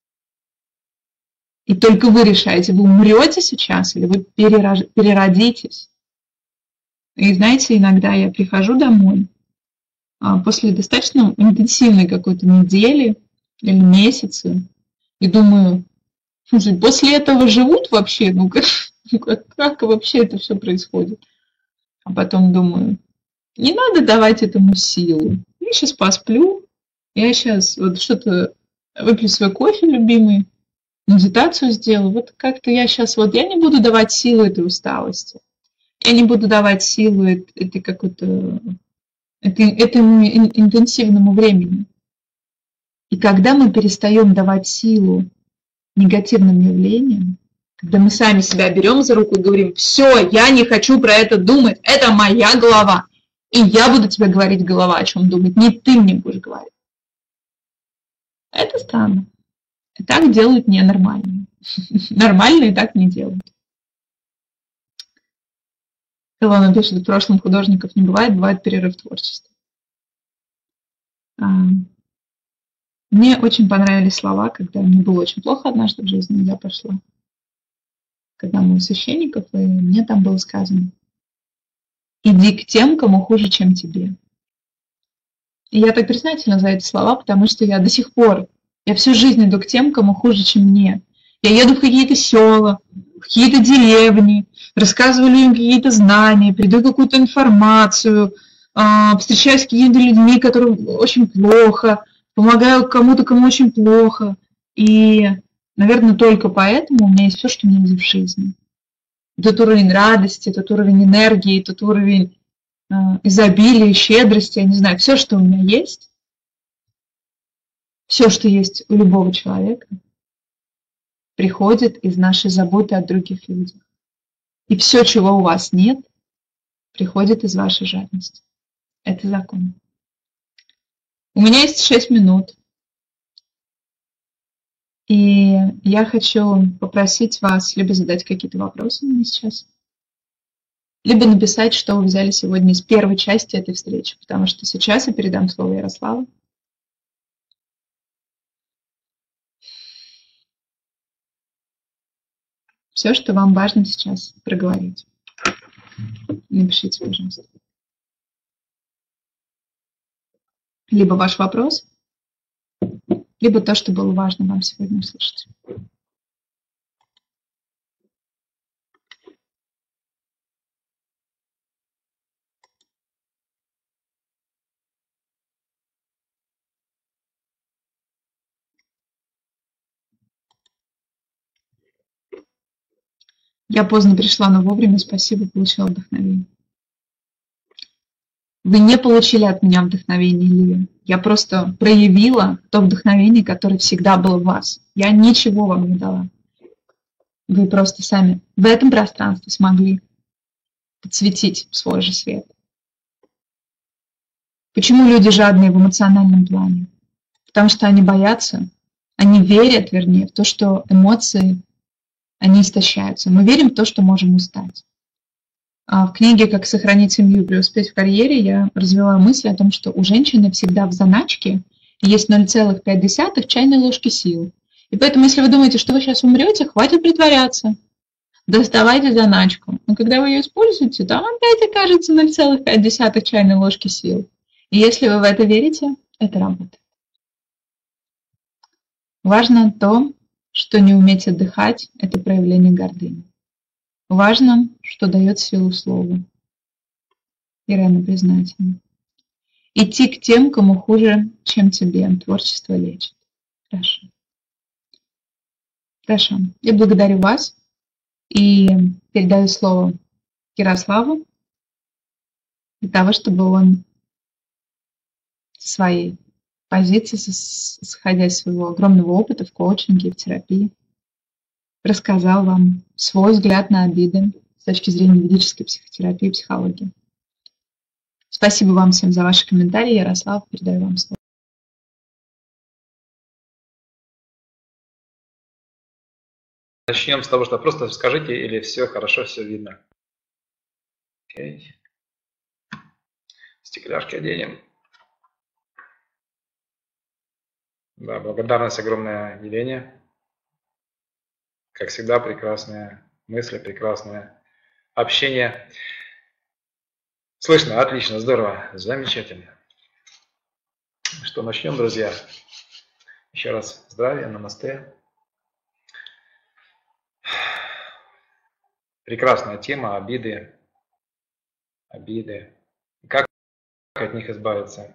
И только вы решаете, вы умрете сейчас или вы перерож... переродитесь. И знаете, иногда я прихожу домой а, после достаточно интенсивной какой-то недели или месяца и думаю, после этого живут вообще? Ну как, как, как вообще это все происходит? А потом думаю, не надо давать этому силу. Я сейчас посплю, я сейчас вот что-то выпью свой кофе любимый, медитацию сделаю. Вот как-то я сейчас вот, я не буду давать силу этой усталости. Я не буду давать силу этой какой-то, этой, этому интенсивному времени. И когда мы перестаем давать силу негативным явлениям, когда мы сами себя берем за руку и говорим, все, я не хочу про это думать, это моя голова, и я буду тебе говорить, голова, о чем думать, не ты мне будешь говорить. Это странно. И так делают ненормальные. Нормальные так не делают. Илона пишет, в прошлом художников не бывает, бывает перерыв творчества. Мне очень понравились слова, когда мне было очень плохо однажды в жизни, я пошла к одному из священников, и мне там было сказано, иди к тем, кому хуже, чем тебе. И я так признательна за эти слова, потому что я до сих пор, я всю жизнь иду к тем, кому хуже, чем мне. Я еду в какие-то села, в какие-то деревни, рассказываю им какие-то знания, передаю какую-то информацию, встречаюсь с какими-то людьми, которым очень плохо, помогаю кому-то, кому очень плохо. И, наверное, только поэтому у меня есть все, что мне нужно в жизни. Тот уровень радости, тот уровень энергии, тот уровень э, изобилия, щедрости, я не знаю, все, что у меня есть, все, что есть у любого человека, приходит из нашей заботы о других людях. И все, чего у вас нет, приходит из вашей жадности. Это закон. У меня есть шесть минут. И я хочу попросить вас либо задать какие-то вопросы мне сейчас, либо написать, что вы взяли сегодня из первой части этой встречи, потому что сейчас я передам слово Ярославу. Все, что вам важно сейчас проговорить. Напишите, пожалуйста. Либо ваш вопрос, либо то, что было важно вам сегодня услышать. Я поздно пришла, но вовремя, спасибо, получила вдохновение. Вы не получили от меня вдохновение, Лия. Я просто проявила то вдохновение, которое всегда было в вас. Я ничего вам не дала. Вы просто сами в этом пространстве смогли подсветить свой же свет. Почему люди жадные в эмоциональном плане? Потому что они боятся, они верят, вернее, в то, что эмоции, они истощаются. Мы верим в то, что можем устать. В книге «Как сохранить семью и преуспеть в карьере» я развила мысль о том, что у женщины всегда в заначке есть ноль целых пять десятых чайной ложки сил. И поэтому, если вы думаете, что вы сейчас умрете, хватит притворяться. Доставайте заначку. Но когда вы ее используете, там опять окажется ноль целых пять десятых чайной ложки сил. И если вы в это верите, это работает. Важно то, что не уметь отдыхать, это проявление гордыни. Важно, что дает силу слову. Ирена признательна. Идти к тем, кому хуже, чем тебе. Творчество лечит. Хорошо. Хорошо. Я благодарю вас и передаю слово Ярославу для того, чтобы он со своей позиции, исходя из своего огромного опыта в коучинге, в терапии, рассказал вам свой взгляд на обиды с точки зрения ведической психотерапии и психологии. Спасибо вам всем за ваши комментарии. Ярослав, передаю вам слово. Начнем с того, что просто скажите, или все хорошо, все видно. Окей. Стекляшки оденем. Да, благодарность огромная Елене. Как всегда, прекрасные мысли, прекрасное общение. Слышно? Отлично, здорово, замечательно. Что, начнем, друзья? Еще раз здравия, намасте. Прекрасная тема, обиды. Обиды. Как от них избавиться?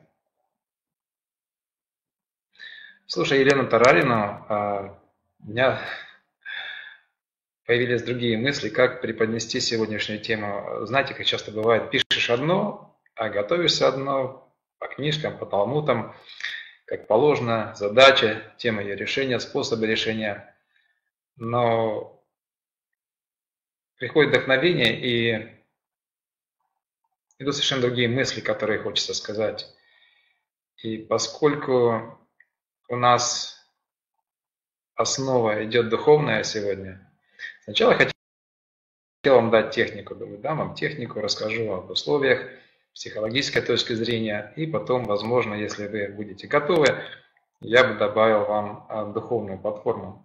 Слушай, Елену Тарарину, у меня появились другие мысли, как преподнести сегодняшнюю тему. Знаете, как часто бывает, пишешь одно, а готовишься одно, по книжкам, по талмудам, как положено, задача, тема ее решения, способы решения. Но приходит вдохновение, и идут совершенно другие мысли, которые хочется сказать. И поскольку у нас основа идет духовная сегодня, сначала хотел вам дать технику, думаю, дам вам технику, расскажу об условиях, психологической точки зрения, и потом, возможно, если вы будете готовы, я бы добавил вам духовную платформу.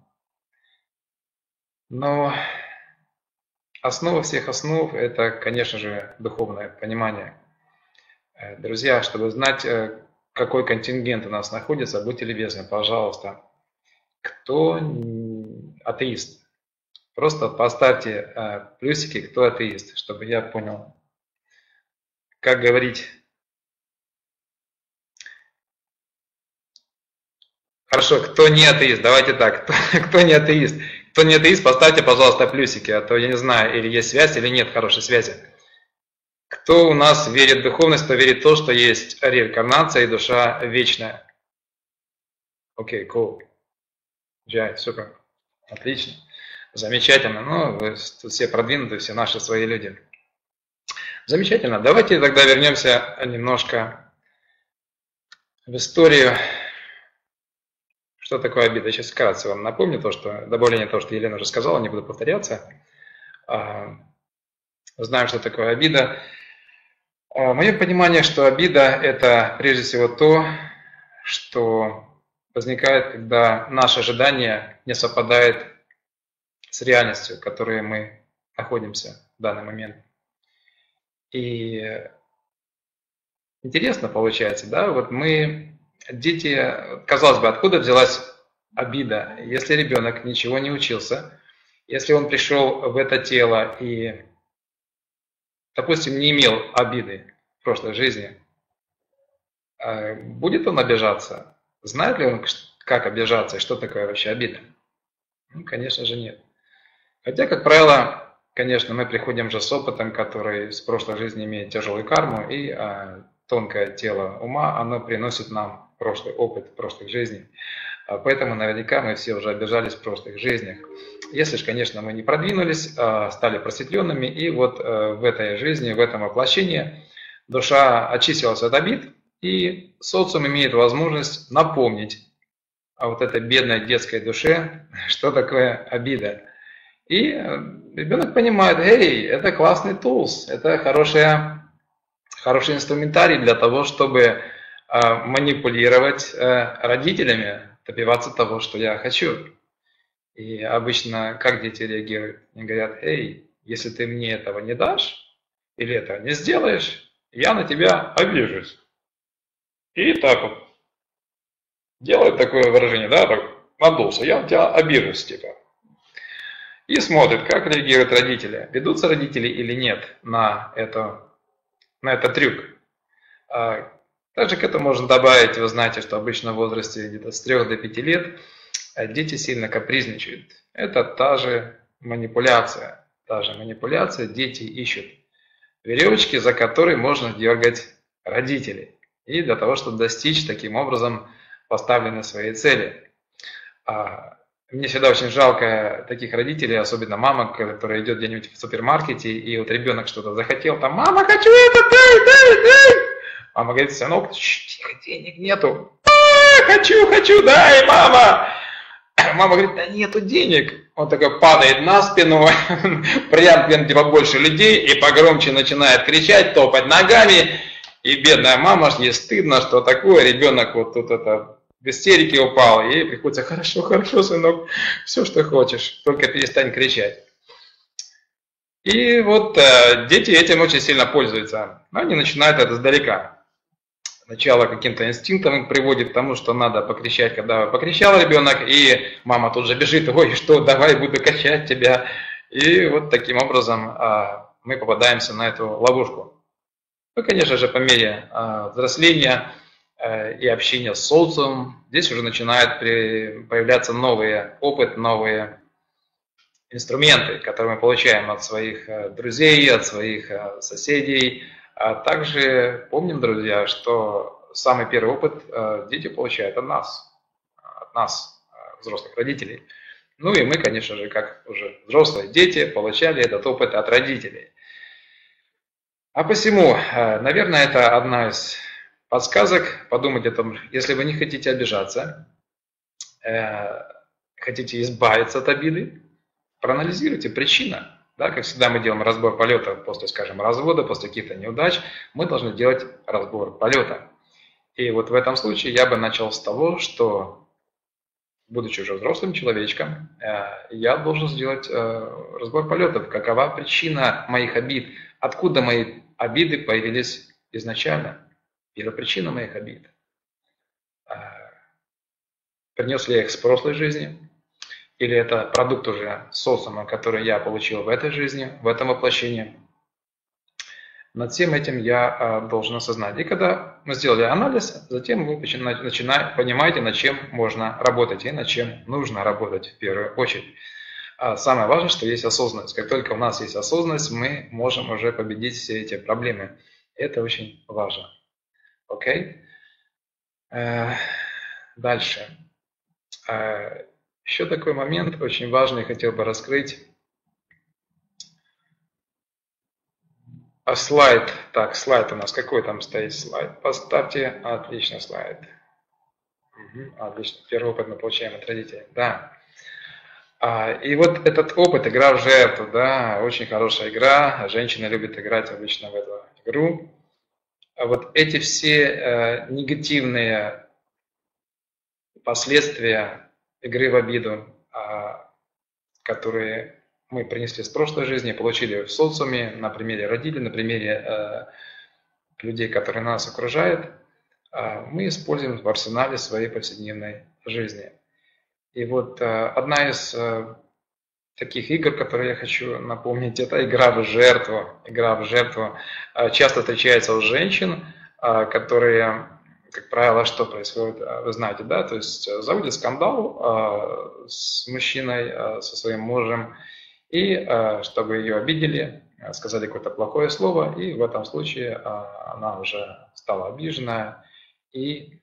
Но основа всех основ – это, конечно же, духовное понимание. Друзья, чтобы знать, какой контингент у нас находится, будьте любезны, пожалуйста, кто атеист? Просто поставьте плюсики, кто атеист, чтобы я понял, как говорить. Хорошо, кто не атеист? Давайте так, кто, кто не атеист? Кто не атеист, поставьте, пожалуйста, плюсики, а то я не знаю, или есть связь, или нет хорошей связи. Кто у нас верит в духовность, кто верит в то, что есть реинкарнация и душа вечная? Окей, okay, cool. Джай, супер. Отлично. Замечательно. Ну, вы тут все продвинутые, все наши свои люди. Замечательно. Давайте тогда вернемся немножко в историю. Что такое обида? Сейчас вкратце вам напомню то, что добавление того, что Елена уже сказала, не буду повторяться. Знаем, что такое обида. Мое понимание, что обида – это прежде всего то, что возникает, когда наше ожидание не совпадает с реальностью, в которой мы находимся в данный момент. И интересно получается, да, вот мы, дети, казалось бы, откуда взялась обида? Если ребенок ничего не учился, если он пришел в это тело и, допустим, не имел обиды в прошлой жизни, будет он обижаться? Знает ли он, как обижаться и что такое вообще обида? Ну, конечно же, нет. Хотя, как правило, конечно, мы приходим же с опытом, который с прошлой жизни имеет тяжелую карму, и а, тонкое тело ума, оно приносит нам прошлый опыт прошлых жизней. А поэтому наверняка мы все уже обижались в прошлых жизнях. Если же, конечно, мы не продвинулись, а, стали просветленными, и вот а, в этой жизни, в этом воплощении душа очистилась от обид, и социум имеет возможность напомнить о вот этой бедной детской душе, что такое обида. И ребенок понимает, эй, это классный тулс, это хорошая, хороший инструментарий для того, чтобы манипулировать родителями, добиваться того, что я хочу. И обычно как дети реагируют? Они говорят, эй, если ты мне этого не дашь, или этого не сделаешь, я на тебя обижусь. И так вот делает такое выражение, да, так надулся, я на тебя обижусь, типа. И смотрит, как реагируют родители, ведутся родители или нет на, это, на этот трюк. Также к этому можно добавить, вы знаете, что обычно в возрасте где-то с трёх до пяти лет дети сильно капризничают. Это та же манипуляция, та же манипуляция, дети ищут веревочки, за которые можно дергать родителей. И для того, чтобы достичь таким образом поставленной своей цели. Мне всегда очень жалко таких родителей, особенно мама, которая идет где-нибудь в супермаркете, и вот ребенок что-то захотел, там, мама, хочу это, дай, дай, дай. Мама говорит, сынок, тихо, денег нету. А, хочу, хочу, дай, мама. Мама говорит, да нету денег. Он такой падает на спину, прям где побольше людей, и погромче начинает кричать, топать ногами. И бедная мама, ей стыдно, что такое, ребенок вот тут это... в истерике упал, и ей приходится, хорошо, хорошо, сынок, все, что хочешь, только перестань кричать. И вот э, дети этим очень сильно пользуются. Они начинают это издалека. Сначала каким-то инстинктом их приводит к тому, что надо покричать, когда покричал ребенок, и мама тут же бежит, ой, что, давай, буду качать тебя. И вот таким образом э, мы попадаемся на эту ловушку. Ну, конечно же, по мере э, взросления, и общение с социумом, здесь уже начинают появляться новые опыт, новые инструменты, которые мы получаем от своих друзей, от своих соседей. А также помним, друзья, что самый первый опыт дети получают от нас, от нас, взрослых родителей. Ну и мы, конечно же, как уже взрослые дети, получали этот опыт от родителей. А посему, наверное, это одна из подсказок, подумать о том, если вы не хотите обижаться, э, хотите избавиться от обиды, проанализируйте причину. Да, как всегда мы делаем разбор полета после, скажем, развода, после каких-то неудач, мы должны делать разбор полета. И вот в этом случае я бы начал с того, что, будучи уже взрослым человечком, э, я должен сделать э, разбор полетов. Какова причина моих обид? Откуда мои обиды появились изначально? Первопричина моих обид. Принес ли я их с прошлой жизни? Или это продукт уже социума, который я получил в этой жизни, в этом воплощении? Над всем этим я должен осознать. И когда мы сделали анализ, затем вы начинаете, понимаете, над чем можно работать и над чем нужно работать в первую очередь. Самое важное, что есть осознанность. Как только у нас есть осознанность, мы можем уже победить все эти проблемы. Это очень важно. Окей. Okay. Дальше. Еще такой момент очень важный, хотел бы раскрыть. А слайд. Так, слайд у нас. Какой там стоит слайд? Поставьте. Отлично, слайд. Угу, отлично. Первый опыт мы получаем от родителей. Да. И вот этот опыт, игра в жертву, да, очень хорошая игра. Женщины любят играть обычно в эту игру. А вот эти все э, негативные последствия игры в обиду, э, которые мы принесли с прошлой жизни, получили в социуме, на примере родителей, на примере э, людей, которые нас окружают, э, мы используем в арсенале своей повседневной жизни. И вот э, одна из э, таких игр, которые я хочу напомнить, это игра в жертву. Игра в жертву часто встречается у женщин, которые, как правило, что происходит, вы знаете, да, то есть заводит скандал с мужчиной, со своим мужем, и чтобы ее обидели, сказали какое-то плохое слово, и в этом случае она уже стала обиженная и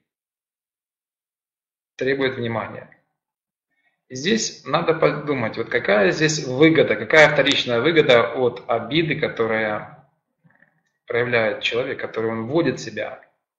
требует внимания. И здесь надо подумать, вот какая здесь выгода, какая вторичная выгода от обиды, которая проявляет человек, который он вводит в себя.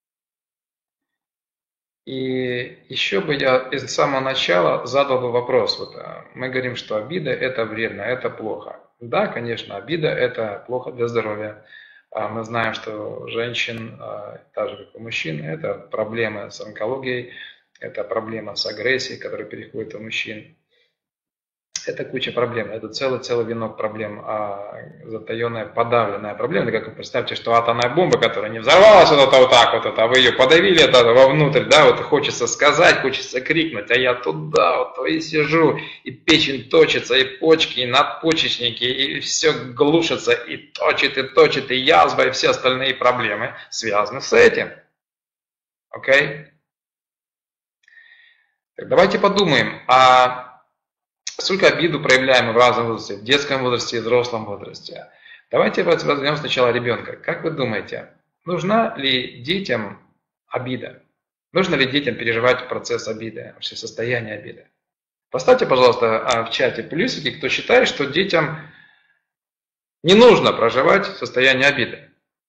И еще бы я из самого начала задал бы вопрос. Вот мы говорим, что обида – это вредно, это плохо. Да, конечно, обида – это плохо для здоровья. Мы знаем, что у женщин, так же как у мужчин, это проблемы с онкологией, это проблема с агрессией, которая переходит у мужчин. Это куча проблем, это целый-целый венок проблем, а затаенная, подавленная проблема. Как вы представьте, что атомная бомба, которая не взорвалась вот, это, вот так вот, это, а вы ее подавили это, вовнутрь, да, вот хочется сказать, хочется крикнуть, а я туда вот и сижу, и печень точится, и почки, и надпочечники, и все глушится, и точит, и точит, и язва, и все остальные проблемы связаны с этим. Окей? Okay? Так, давайте подумаем, а сколько обиду проявляем в разном возрасте, в детском возрасте и взрослом возрасте. Давайте возьмем сначала ребенка. Как вы думаете, нужна ли детям обида? Нужно ли детям переживать процесс обиды, вообще состояние обиды? Поставьте, пожалуйста, в чате плюсики, кто считает, что детям не нужно проживать состояние обиды.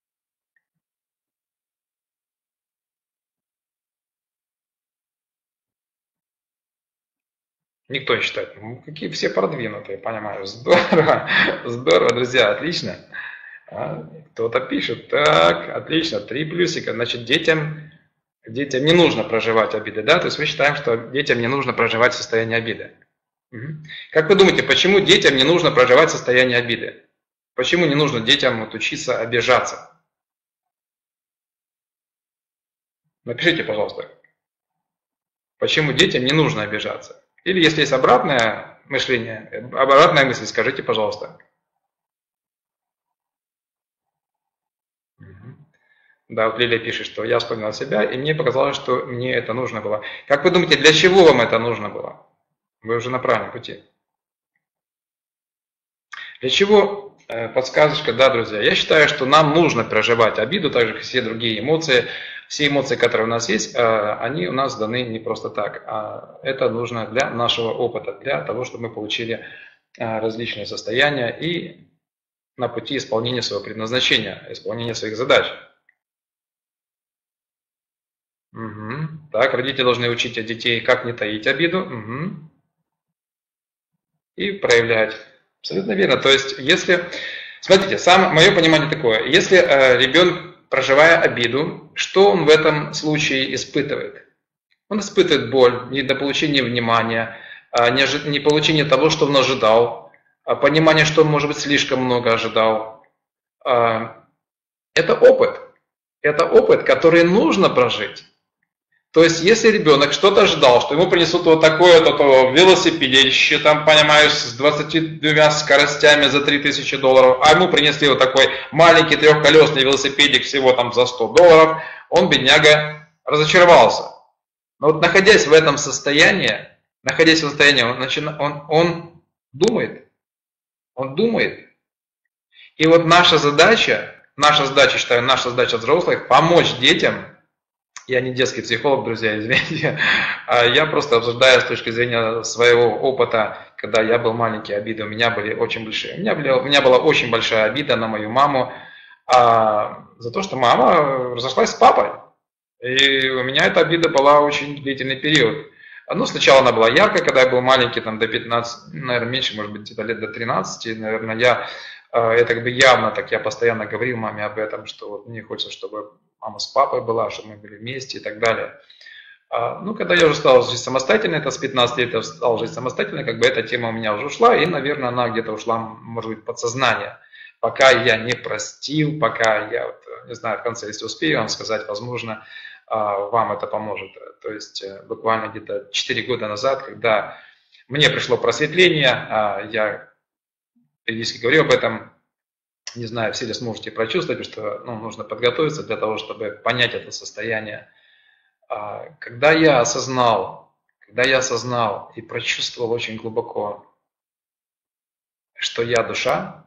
Никто не считает. Ну, какие все продвинутые, понимаю. Здорово, здорово, друзья, отлично. А, кто-то пишет, так, отлично, три плюсика. Значит, детям, детям не нужно проживать обиды, да? То есть мы считаем, что детям не нужно проживать состояние обиды. Угу. Как вы думаете, почему детям не нужно проживать состояние обиды? Почему не нужно детям вот учиться обижаться? Напишите, пожалуйста, почему детям не нужно обижаться? Или если есть обратное мышление, обратная мысль, скажите, пожалуйста. Да, вот Лилия пишет, что я вспомнила себя, и мне показалось, что мне это нужно было. Как вы думаете, для чего вам это нужно было? Вы уже на правильном пути. Для чего подсказочка, да, друзья? Я считаю, что нам нужно проживать обиду, так же, как и все другие эмоции. Все эмоции, которые у нас есть, они у нас даны не просто так. А это нужно для нашего опыта, для того, чтобы мы получили различные состояния и на пути исполнения своего предназначения, исполнения своих задач. Угу. Так, родители должны учить детей, как не таить обиду. Угу. И проявлять. Абсолютно верно. То есть, если, смотрите, сам, мое понимание такое, если э, ребенок, проживая обиду, что он в этом случае испытывает? Он испытывает боль, недополучение внимания, э, не, не получение того, что он ожидал, э, понимание, что он, может быть, слишком много ожидал. Э, это опыт. Это опыт, который нужно прожить. То есть, если ребенок что-то ожидал, что ему принесут вот такое-то велосипедище, там, понимаешь, с двадцатью двумя скоростями за три тысячи долларов, а ему принесли вот такой маленький трехколесный велосипедик всего там за сто долларов, он, бедняга, разочаровался. Но вот находясь в этом состоянии, находясь в состоянии, он, начина, он, он думает, он думает. И вот наша задача, наша задача, считаю, наша задача взрослых, помочь детям. Я не детский психолог, друзья, извините. Я просто обсуждаю с точки зрения своего опыта, когда я был маленький, обиды у меня были очень большие. У меня, были, у меня была очень большая обида на мою маму а, за то, что мама разошлась с папой. И у меня эта обида была очень длительный период. Ну, сначала она была яркая, когда я был маленький, там до пятнадцати, наверное, меньше, может быть, где-то лет до тринадцати, наверное, я, это как бы явно так, я постоянно говорил маме об этом, что вот мне хочется, чтобы мама с папой была, чтобы мы были вместе и так далее. Ну, когда я уже стал жить самостоятельно, это с пятнадцати лет я стал жить самостоятельно, как бы эта тема у меня уже ушла, и, наверное, она где-то ушла, может быть, в подсознание. Пока я не простил, пока я, вот, не знаю, в конце, если успею вам сказать, возможно, вам это поможет. То есть буквально где-то четыре года назад, когда мне пришло просветление, я периодически говорю об этом, не знаю, все ли сможете прочувствовать, что ну, нужно подготовиться для того, чтобы понять это состояние. Когда я осознал, когда я осознал и прочувствовал очень глубоко, что я душа,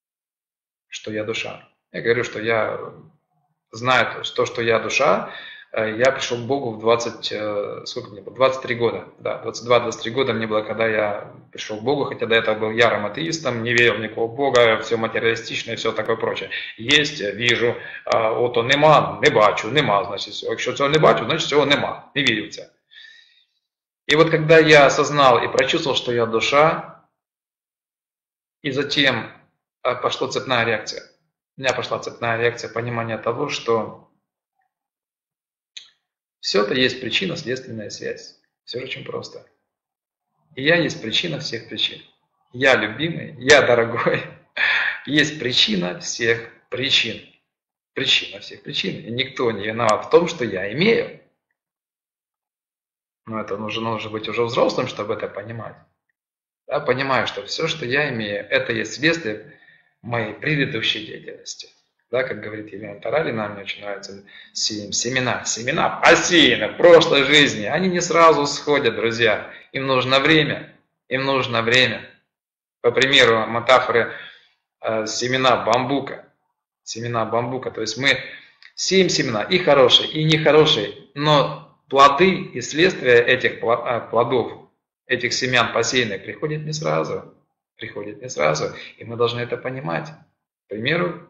что я душа. Я говорю, что я знаю то, что я душа. Я пришел к Богу в двадцать, сколько мне было, двадцать три года, да, двадцать два - двадцать три года мне было, когда я пришел к Богу, хотя до этого был ярым атеистом, не верил в никакого Бога, все материалистичное и все такое прочее. Есть, вижу, ото нема, не бачу, нема, значит, все. Якщо цього не бачу, значит, цього нема, не верю в це. И вот когда я осознал и прочувствовал, что я душа, и затем пошла цепная реакция, у меня пошла цепная реакция понимания того, что все это есть причинно-следственная связь. Все очень просто. И я есть причина всех причин. Я любимый, я дорогой. Есть причина всех причин. Причина всех причин. И никто не виноват в том, что я имею. Но это нужно, нужно быть уже взрослым, чтобы это понимать. Я понимаю, что все, что я имею, это есть следствие моей предыдущей деятельности. Да, как говорит Елена Таралина, мне очень нравится, семена, семена посеяны в прошлой жизни, они не сразу сходят, друзья, им нужно время, им нужно время. По примеру метафоры семена бамбука. Семена бамбука. То есть мы сеем семена, и хорошие, и нехорошие, но плоды и следствия этих плодов, этих семян посеянных приходят не сразу. Приходят не сразу, и мы должны это понимать. К примеру,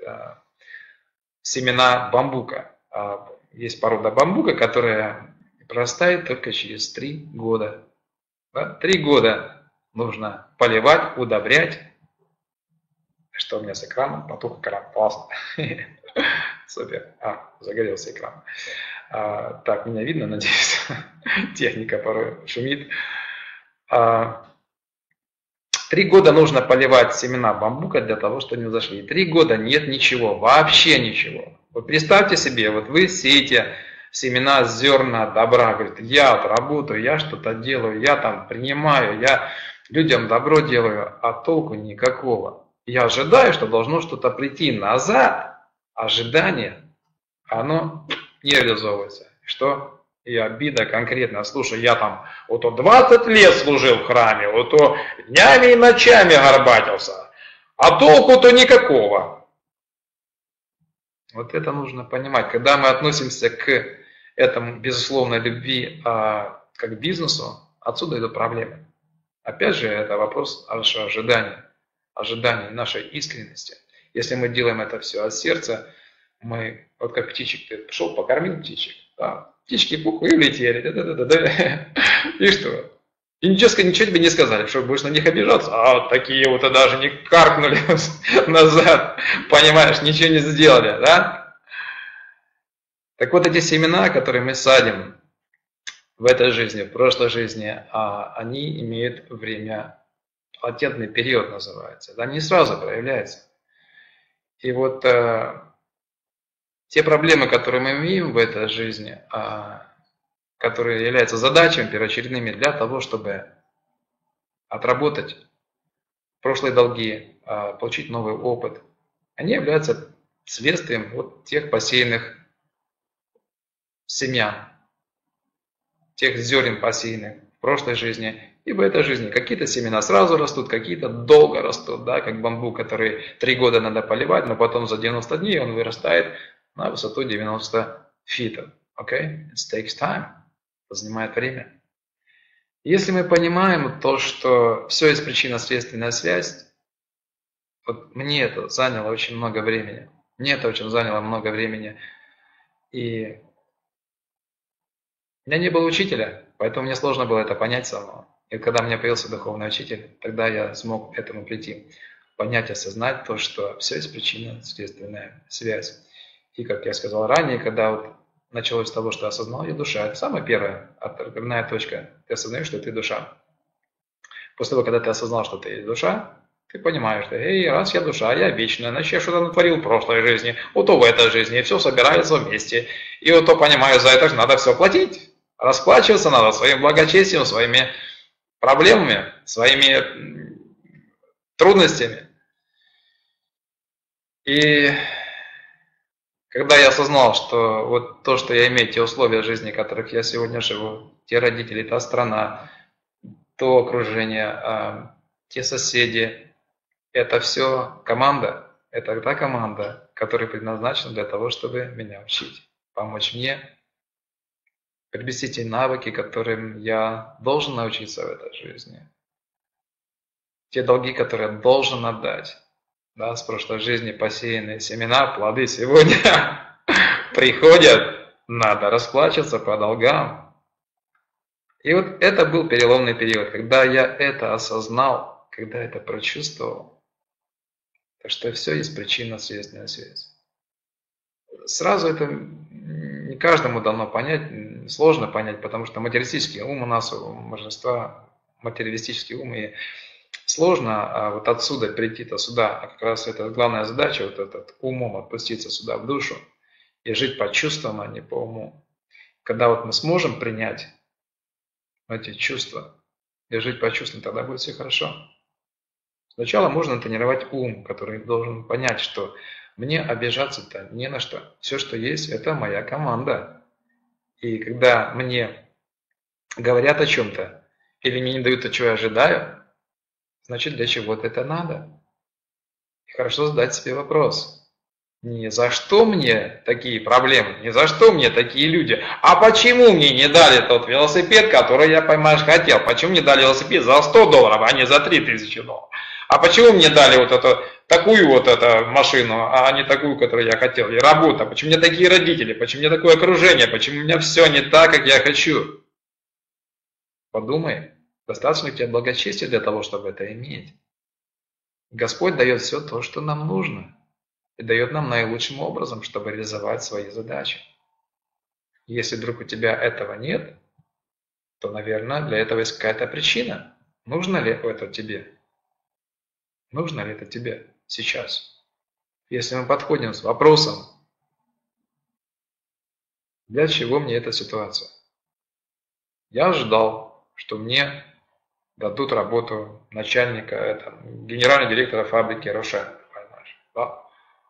семена бамбука. Есть порода бамбука, которая прорастает только через три года. Три года нужно поливать, удобрять. Что у меня с экраном? Потух экран. Классно. Супер. А, загорелся экран. А, так, меня видно, надеюсь. Техника порой шумит. А, Три года нужно поливать семена бамбука для того, чтобы они взошли. Три года нет ничего, вообще ничего. Вот представьте себе, вот вы сеете семена, зерна добра, говорит, я вот работаю, я что-то делаю, я там принимаю, я людям добро делаю, а толку никакого. Я ожидаю, что должно что-то прийти назад, ожидание, оно не реализовывается. Что? И обида конкретно, слушай, я там вот то двадцать лет служил в храме, вот то днями и ночами горбатился, а толку-то никакого. Вот это нужно понимать. Когда мы относимся к этому безусловной любви а, как к бизнесу, отсюда идут проблемы. Опять же, это вопрос нашего ожидания, ожидания нашей искренности. Если мы делаем это все от сердца, мы, вот как птичек, ты пришел, покормил птичек, да, птички пуху и улетели, да, да, да, да. И что? И ничего, ничего тебе не сказали, что будешь на них обижаться, а вот такие вот даже не каркнули назад, понимаешь, ничего не сделали, да? Так вот эти семена, которые мы садим в этой жизни, в прошлой жизни, они имеют время, латентный период называется, да, не сразу проявляется. И вот те проблемы, которые мы имеем в этой жизни, которые являются задачами первоочередными для того, чтобы отработать прошлые долги, получить новый опыт, они являются следствием вот тех посеянных семян, тех зерен посеянных в прошлой жизни и в этой жизни. Какие-то семена сразу растут, какие-то долго растут, да, как бамбук, который три года надо поливать, но потом за девяносто дней он вырастает на высоту девяносто фитов. Okay? It takes time. Это занимает время. Если мы понимаем то, что все есть причинно-следственная связь, вот мне это заняло очень много времени. Мне это очень заняло много времени. И у меня не было учителя, поэтому мне сложно было это понять самому. И когда у меня появился духовный учитель, тогда я смог к этому прийти. Понять, осознать то, что все есть причинно-следственная связь. И, как я сказал ранее, когда вот началось с того, что осознал я душа, это самая первая отправная точка. Ты осознаешь, что ты душа. После того, когда ты осознал, что ты есть душа, ты понимаешь, что эй, раз я душа, я вечная, значит я что-то натворил в прошлой жизни, вот то в этой жизни, и все собирается вместе. И вот то понимаю, за это же надо все платить. Расплачиваться надо своим благочестием, своими проблемами, своими трудностями. И когда я осознал, что вот то, что я имею, те условия жизни, в которых я сегодня живу, те родители, та страна, то окружение, те соседи, это все команда, это та команда, которая предназначена для того, чтобы меня учить, помочь мне приобрести те навыки, которым я должен научиться в этой жизни, те долги, которые я должен отдать. Да, с прошлой жизни посеянные семена, плоды сегодня приходят, надо расплачиваться по долгам. И вот это был переломный период, когда я это осознал, когда это прочувствовал, так что все есть причинно-следственная связь. Сразу это не каждому дано понять, сложно понять, потому что материалистический ум у нас, у большинства материалистический ум, и сложно а вот отсюда прийти-то сюда, а как раз это главная задача, вот этот умом отпуститься сюда в душу и жить по чувствам, а не по уму. Когда вот мы сможем принять эти чувства и жить по чувствам, тогда будет все хорошо. Сначала можно тренировать ум, который должен понять, что мне обижаться-то не на что. Все, что есть, это моя команда. И когда мне говорят о чем-то или мне не дают то, чего я ожидаю, значит, для чего-то это надо. хорошо задать себе вопрос. Не за что мне такие проблемы, не за что мне такие люди, а почему мне не дали тот велосипед, который я, понимаешь, хотел? Почему мне дали велосипед за сто долларов, а не за три тысячи долларов? А почему мне дали вот эту, такую вот эту машину, а не такую, которую я хотел? И работа, почему у меня такие родители, почему у меня такое окружение, почему у меня все не так, как я хочу? Подумай, достаточно ли тебе благочестия для того, чтобы это иметь? Господь дает все то, что нам нужно. И дает нам наилучшим образом, чтобы реализовать свои задачи. Если вдруг у тебя этого нет, то, наверное, для этого есть какая-то причина. Нужно ли это тебе? Нужно ли это тебе сейчас? Если мы подходим с вопросом, для чего мне эта ситуация? Я ожидал, что мне дадут работу начальника, это, генерального директора фабрики Рошен, понимаешь, да?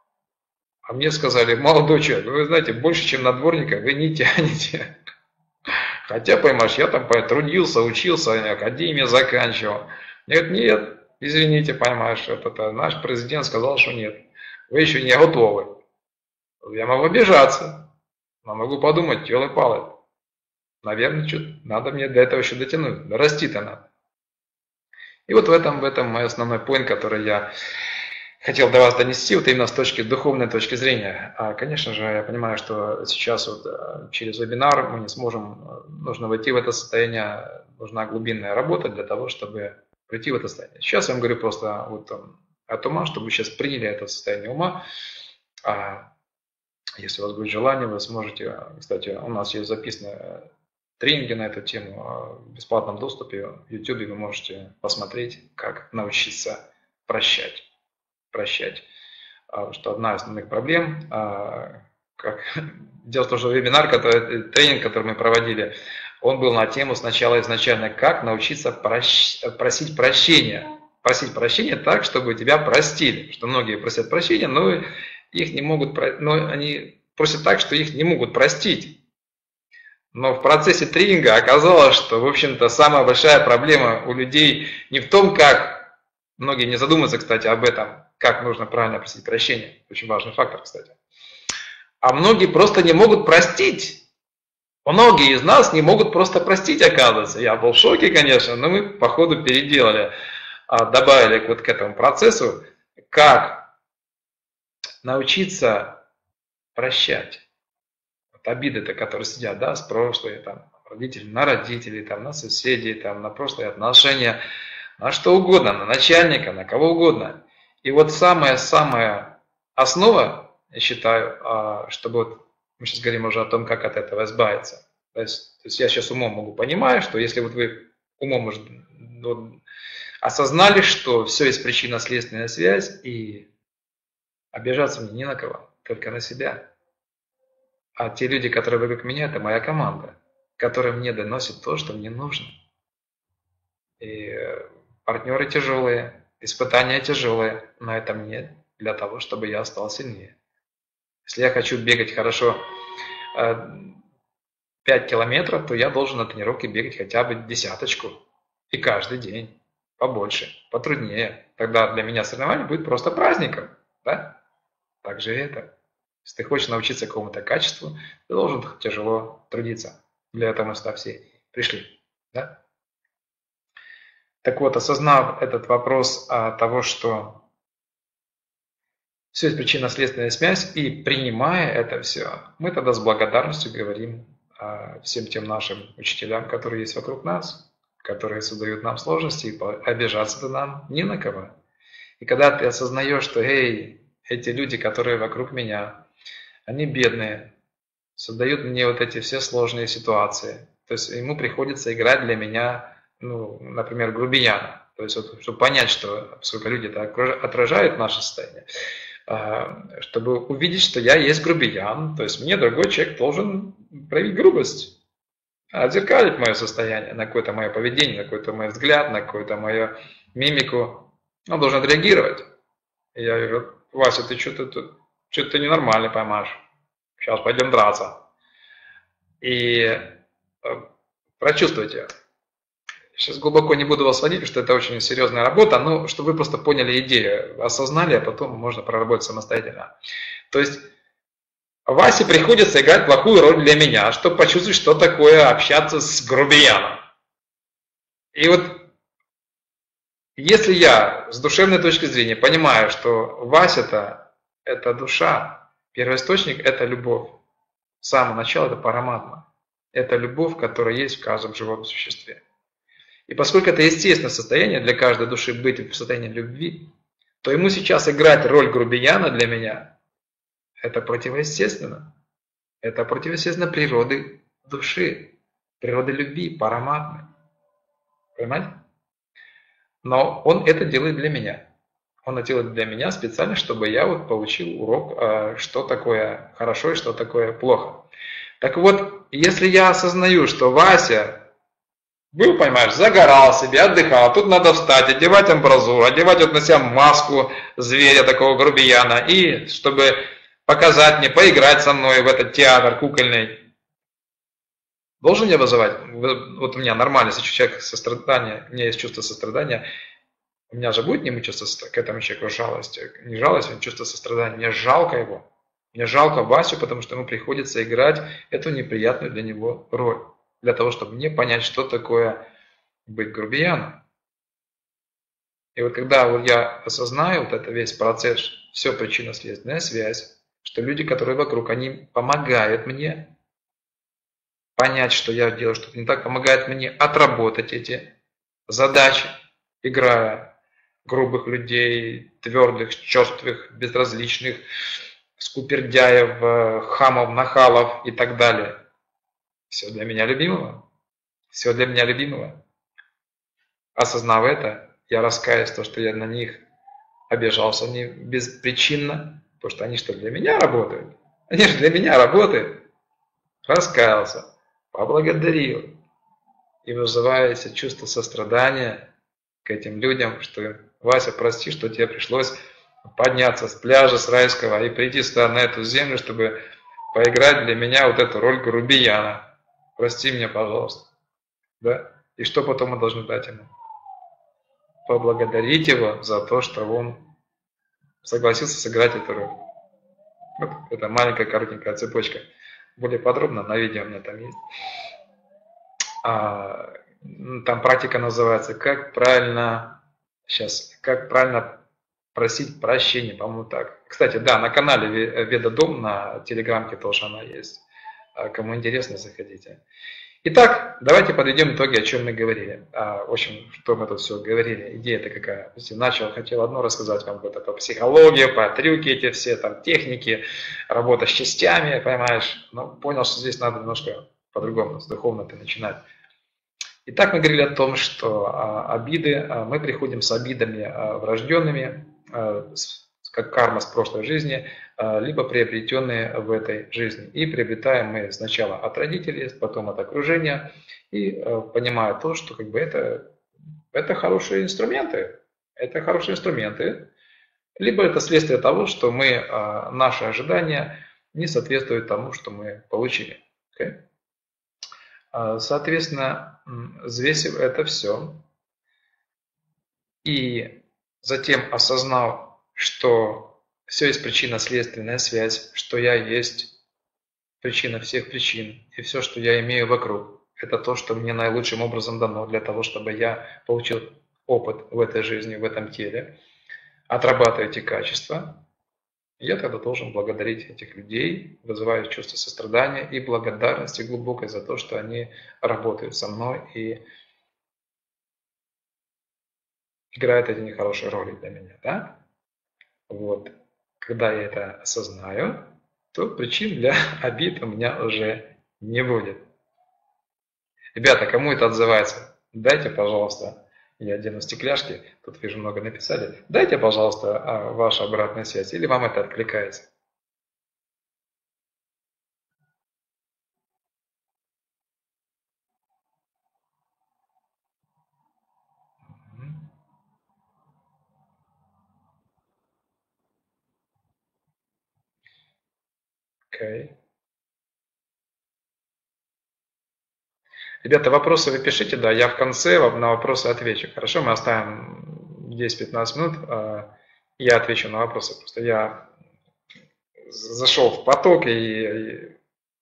А мне сказали, молодой человек, вы знаете, больше, чем на дворника вы не тянете. Хотя, понимаешь, я там трудился, учился, академию заканчивал. Нет, нет, извините, понимаешь, это, это, наш президент сказал, что нет. Вы еще не готовы. Я могу обижаться, но могу подумать, елы-палы. Наверное, что-то надо мне до этого еще дотянуть, дорасти-то надо. И вот в этом, в этом мой основной поинт, который я хотел до вас донести, вот именно с точки духовной точки зрения. А, конечно же, я понимаю, что сейчас вот через вебинар мы не сможем, нужно войти в это состояние, нужна глубинная работа для того, чтобы прийти в это состояние. Сейчас я вам говорю просто вот от ума, чтобы вы сейчас приняли это состояние ума. А если у вас будет желание, вы сможете, кстати, у нас есть записаны тренинги на эту тему в бесплатном доступе. В YouTube вы можете посмотреть, как научиться прощать. прощать. Что одна из основных проблем, как, дело в том, что вебинар, который, тренинг, который мы проводили, он был на тему сначала изначально, как научиться прощ, просить прощения. Просить прощения так, чтобы тебя простили. Что многие просят прощения, но их не могут, но они просят так, что их не могут простить. Но в процессе тренинга оказалось, что, в общем-то, самая большая проблема у людей не в том, как, многие не задумываются, кстати, об этом, как нужно правильно просить прощения. Очень важный фактор, кстати. А многие просто не могут простить. Многие из нас не могут просто простить, оказывается. Я был в шоке, конечно, но мы по ходу переделали, добавили вот к этому процессу, как научиться прощать. Вот обиды-то, которые сидят, да, с прошлой, там, родителей, на родителей, там, на соседей, там, на прошлые отношения, на что угодно, на начальника, на кого угодно. И вот самая-самая основа, я считаю, чтобы вот мы сейчас говорим уже о том, как от этого избавиться. То есть, то есть я сейчас умом могу понимать, что если вот вы умом уже вот, осознали, что все есть причинно-следственная связь, и обижаться мне не на кого, только на себя. А те люди, которые вокруг меня, это моя команда, которая мне доносит то, что мне нужно. И партнеры тяжелые, испытания тяжелые, но это мне для того, чтобы я стал сильнее. Если я хочу бегать хорошо пять километров, то я должен на тренировке бегать хотя бы десяточку. И каждый день. Побольше, потруднее. Тогда для меня соревнование будет просто праздником. Да? Так же и это. Если ты хочешь научиться какому-то качеству, ты должен тяжело трудиться. Для этого мы сюда все пришли. Да? Так вот, осознав этот вопрос а, того, что все есть причинно-следственная связь, и принимая это все, мы тогда с благодарностью говорим а, всем тем нашим учителям, которые есть вокруг нас, которые создают нам сложности, и обижаться-то нам не на кого. И когда ты осознаешь, что эй, эти люди, которые вокруг меня, они бедные, создают мне вот эти все сложные ситуации. То есть ему приходится играть для меня, ну, например, грубияна. То есть, вот, чтобы понять, что сколько люди отражают наше состояние, чтобы увидеть, что я есть грубиян, то есть мне другой человек должен проявить грубость, отзеркалить мое состояние, на какое-то мое поведение, на какой-то мой взгляд, на какую-то мою мимику. Он должен отреагировать. И я говорю, Вася, ты что-то тут, что-то ненормально, понимаешь? Сейчас пойдем драться. И прочувствуйте. Сейчас глубоко не буду вас водить, потому что это очень серьезная работа, но чтобы вы просто поняли идею, осознали, а потом можно проработать самостоятельно. То есть Васе приходится играть плохую роль для меня, чтобы почувствовать, что такое общаться с грубияном. И вот если я с душевной точки зрения понимаю, что Вася-то это душа, первоисточник это любовь, с самого начала это параматма, это любовь, которая есть в каждом живом существе. И поскольку это естественное состояние для каждой души быть в состоянии любви, то ему сейчас играть роль грубияна для меня это противоестественно. Это противоестественно природы души, природы любви, параматмы. Понимаете? Но он это делает для меня. Он это делает для меня специально, чтобы я вот получил урок, что такое хорошо и что такое плохо. Так вот, если я осознаю, что Вася был, понимаешь, загорал себе, отдыхал, тут надо встать, одевать амбразуру, одевать вот на себя маску зверя, такого грубияна, и чтобы показать мне, поиграть со мной в этот театр кукольный. Должен я вызывать? Вот у меня нормально, если человек сострадания, у меня есть чувство сострадания, у меня же будет к нему чувство, к этому человеку жалость, не жалость, а чувство сострадания. Мне жалко его, мне жалко Васю, потому что ему приходится играть эту неприятную для него роль, для того, чтобы мне понять, что такое быть грубияном. И вот когда вот я осознаю вот это весь процесс, все причинно-следственная связь, что люди, которые вокруг, они помогают мне понять, что я делаю что-то не так, помогают мне отработать эти задачи, играя грубых людей, твердых, черствых, безразличных, скупердяев, хамов, нахалов и так далее. Все для меня любимого. Все для меня любимого. Осознав это, я раскаюсь, то, что я на них обижался не беспричинно, потому что они что, для меня работают? Они же для меня работают. Раскаялся, поблагодарил и вызывая чувство сострадания к этим людям, что Вася, прости, что тебе пришлось подняться с пляжа, с райского и прийти сюда на эту землю, чтобы поиграть для меня вот эту роль грубияна. Прости меня, пожалуйста. Да? И что потом мы должны дать ему? Поблагодарить его за то, что он согласился сыграть эту роль. Вот это маленькая коротенькая цепочка. Более подробно на видео у меня там есть. А, там практика называется «Как правильно сейчас, как правильно просить прощения», по-моему, так. Кстати, да, на канале Ведодом на телеграмке тоже она есть. Кому интересно, заходите. Итак, давайте подведем итоги, о чем мы говорили. В общем, что мы тут все говорили. Идея-то какая? Начал, хотел одно рассказать вам вот по психологии, по трюки эти все, там техники, работа с частями, понимаешь. Но понял, что здесь надо немножко по-другому, с духовно-то начинать. Итак, мы говорили о том, что обиды, мы приходим с обидами врожденными, как карма с прошлой жизни, либо приобретенные в этой жизни. И приобретаем мы сначала от родителей, потом от окружения, и понимая то, что как бы это, это хорошие инструменты. Это хорошие инструменты. Либо это следствие того, что мы, наши ожидания не соответствуют тому, что мы получили. Okay? Соответственно, взвесив это все, и затем осознав, что все есть причинно-следственная связь, что я есть причина всех причин, и все, что я имею вокруг, это то, что мне наилучшим образом дано для того, чтобы я получил опыт в этой жизни, в этом теле, отрабатывая эти качества, я тогда должен благодарить этих людей, вызывая чувство сострадания и благодарности глубокой за то, что они работают со мной и играют эти нехорошие роли для меня. Да? Вот. Когда я это осознаю, то причин для обид у меня уже не будет. Ребята, кому это отзывается? Дайте, пожалуйста, я одену стекляшки, тут вижу много написали. Дайте, пожалуйста, вашу обратную связь, или вам это откликается. Окей. Okay. Ребята, вопросы вы пишите, да, я в конце на вопросы отвечу. Хорошо, мы оставим десять-пятнадцать минут, я отвечу на вопросы. Просто я зашел в поток, и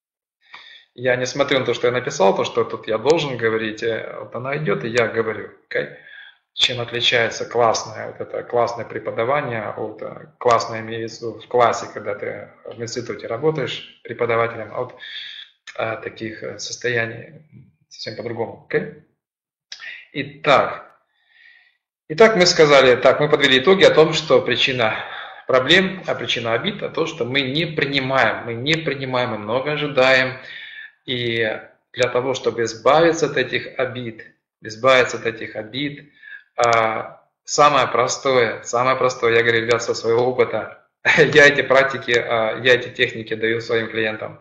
я не смотрю на то, что я написал, то, что тут я должен говорить, вот она идет, и я говорю. Okay? Чем отличается классное, вот это классное преподавание от классное, имею в виду в классе, когда ты в институте работаешь преподавателем, от а, таких состояний совсем по-другому. Okay? Итак, итак, мы сказали, так, мы подвели итоги о том, что причина проблем, а причина обид, а то, что мы не принимаем, мы не принимаем, мы много ожидаем, и для того, чтобы избавиться от этих обид, избавиться от этих обид, самое простое, самое простое, я говорю, ребят, со своего опыта, я эти практики, я эти техники даю своим клиентам,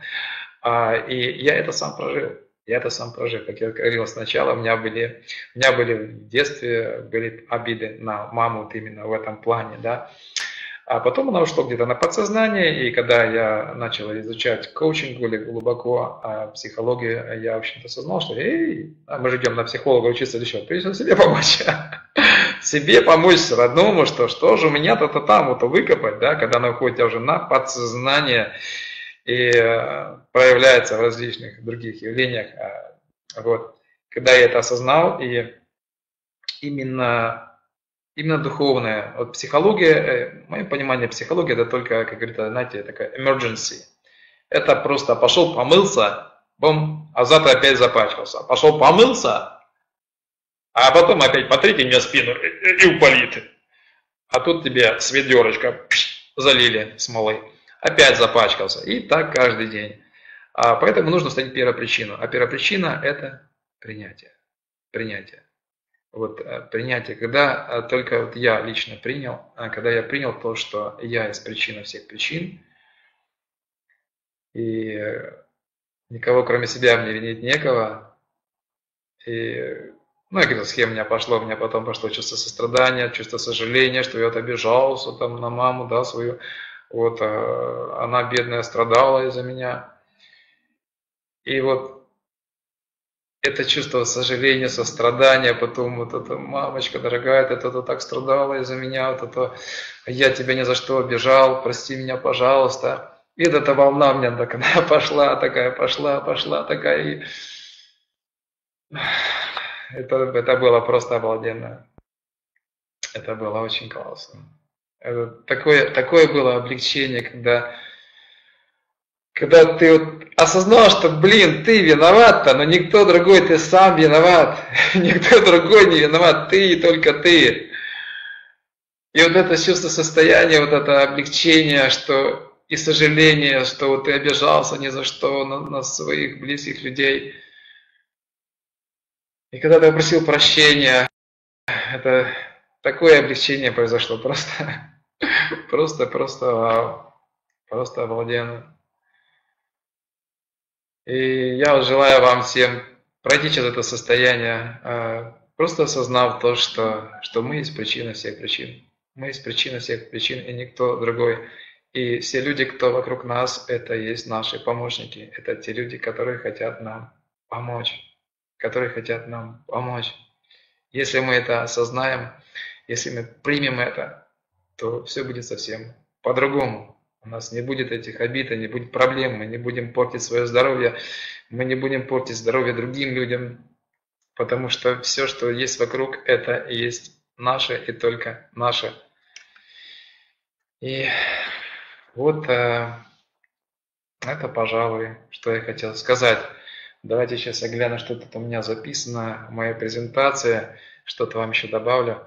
и я это сам прожил, я это сам прожил, как я говорил сначала, у меня были, у меня были в детстве были обиды на маму вот именно в этом плане, да, а потом она ушла где-то на подсознание, и когда я начал изучать коучинг более глубоко, а психологию, я, в общем-то, осознал, что эй, мы же идем на психолога учиться или что, придется себе помочь. Себе помочь родному, что что же у меня-то там вот выкопать, да, когда она уходит уже на подсознание и проявляется в различных других явлениях. Вот. Когда я это осознал, и именно... Именно духовная. Вот психология, мое понимание психологии, это только, как говорится, знаете, такая emergency. Это просто пошел помылся, бом, а завтра опять запачкался. Пошел помылся, а потом опять потрите мне спину и, и упалит. А тут тебе с ведерочка пш, залили смолой. Опять запачкался. И так каждый день. А поэтому нужно встать первопричину. А первопричина это принятие. Принятие. Вот принятие, когда только вот я лично принял, когда я принял то, что я есть причина всех причин, и никого кроме себя мне винить некого, и, ну, и какая-то схема у меня пошла, у меня потом пошло чувство сострадания, чувство сожаления, что я вот обижался там на маму, да, свою, вот, она бедная страдала из-за меня, и вот это чувство сожаления, сострадания, потом вот это, мамочка дорогая, ты то так страдала из-за меня, вот это, я тебя ни за что обижал, прости меня, пожалуйста. И вот эта волна у меня такая пошла, такая пошла, пошла, такая. И... Это, это было просто обалденно. Это было очень классно. Это такое, такое было облегчение, когда... Когда ты вот осознал, что, блин, ты виноват-то, но никто другой, ты сам виноват. Никто другой не виноват, ты и только ты. И вот это чувство состояния, вот это облегчение, что и сожаление, что вот ты обижался ни за что на, на своих близких людей. И когда ты попросил прощения, это такое облегчение произошло. Просто, просто, просто вау. Просто обалденно. И я желаю вам всем пройти через это состояние, просто осознав то, что, что мы есть причина всех причин. Мы есть причина всех причин, и никто другой. И все люди, кто вокруг нас, это есть наши помощники. Это те люди, которые хотят нам помочь. Которые хотят нам помочь. Если мы это осознаем, если мы примем это, то все будет совсем по-другому. У нас не будет этих обид, не будет проблем, мы не будем портить свое здоровье, мы не будем портить здоровье другим людям, потому что все, что есть вокруг, это и есть наше и только наше. И вот это, пожалуй, что я хотел сказать. Давайте сейчас я гляну, что тут у меня записано в моей презентации, что-то вам еще добавлю.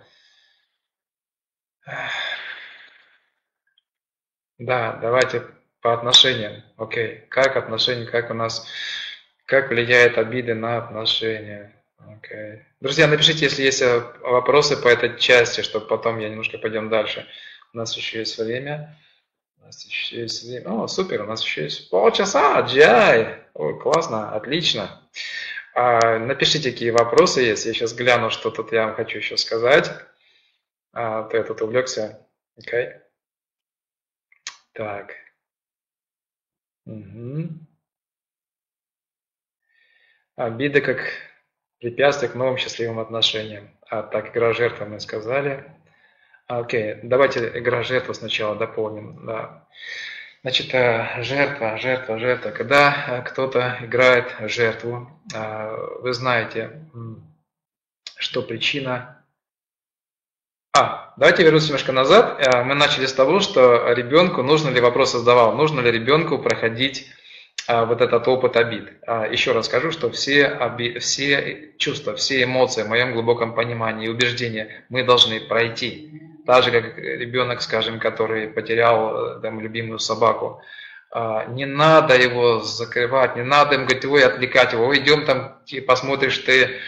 Да, давайте по отношениям. Окей. Как отношения, как у нас, как влияют обиды на отношения. Окей. Друзья, напишите, если есть вопросы по этой части, чтобы потом я немножко пойдем дальше. У нас еще есть время. У нас еще есть время. О, супер, у нас еще есть полчаса. Джай. Ой, классно, отлично. А, напишите, какие вопросы есть. Я сейчас гляну, что тут я вам хочу еще сказать. А, то я тут увлекся. Окей. Так. Угу. Обиды как препятствие к новым счастливым отношениям. А так, игра жертвы мы сказали. Окей, давайте игра жертвы сначала дополним. Да. Значит, жертва, жертва, жертва. Когда кто-то играет жертву, вы знаете, что причина... А, давайте вернусь немножко назад. Мы начали с того, что ребенку, нужно ли, вопрос задавал, нужно ли ребенку проходить вот этот опыт обид. Еще раз скажу, что все, оби... все чувства, все эмоции, в моем глубоком понимании и убеждении мы должны пройти. Так же, как ребенок, скажем, который потерял там, любимую собаку. Не надо его закрывать, не надо им говорить, ой, отвлекать его, ой, идем там, посмотришь ты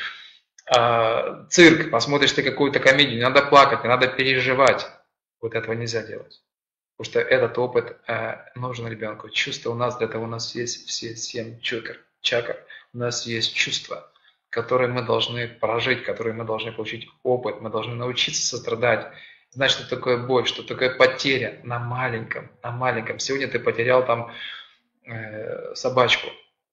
цирк, посмотришь ты какую-то комедию, не надо плакать, не надо переживать. Вот этого нельзя делать. Потому что этот опыт нужен ребенку. Чувства у нас, для этого у нас есть все семь чакр. чакр. У нас есть чувства, которые мы должны прожить, которые мы должны получить опыт, мы должны научиться сострадать. Знать, что такое боль, что такое потеря на маленьком, на маленьком. Сегодня ты потерял там э, собачку.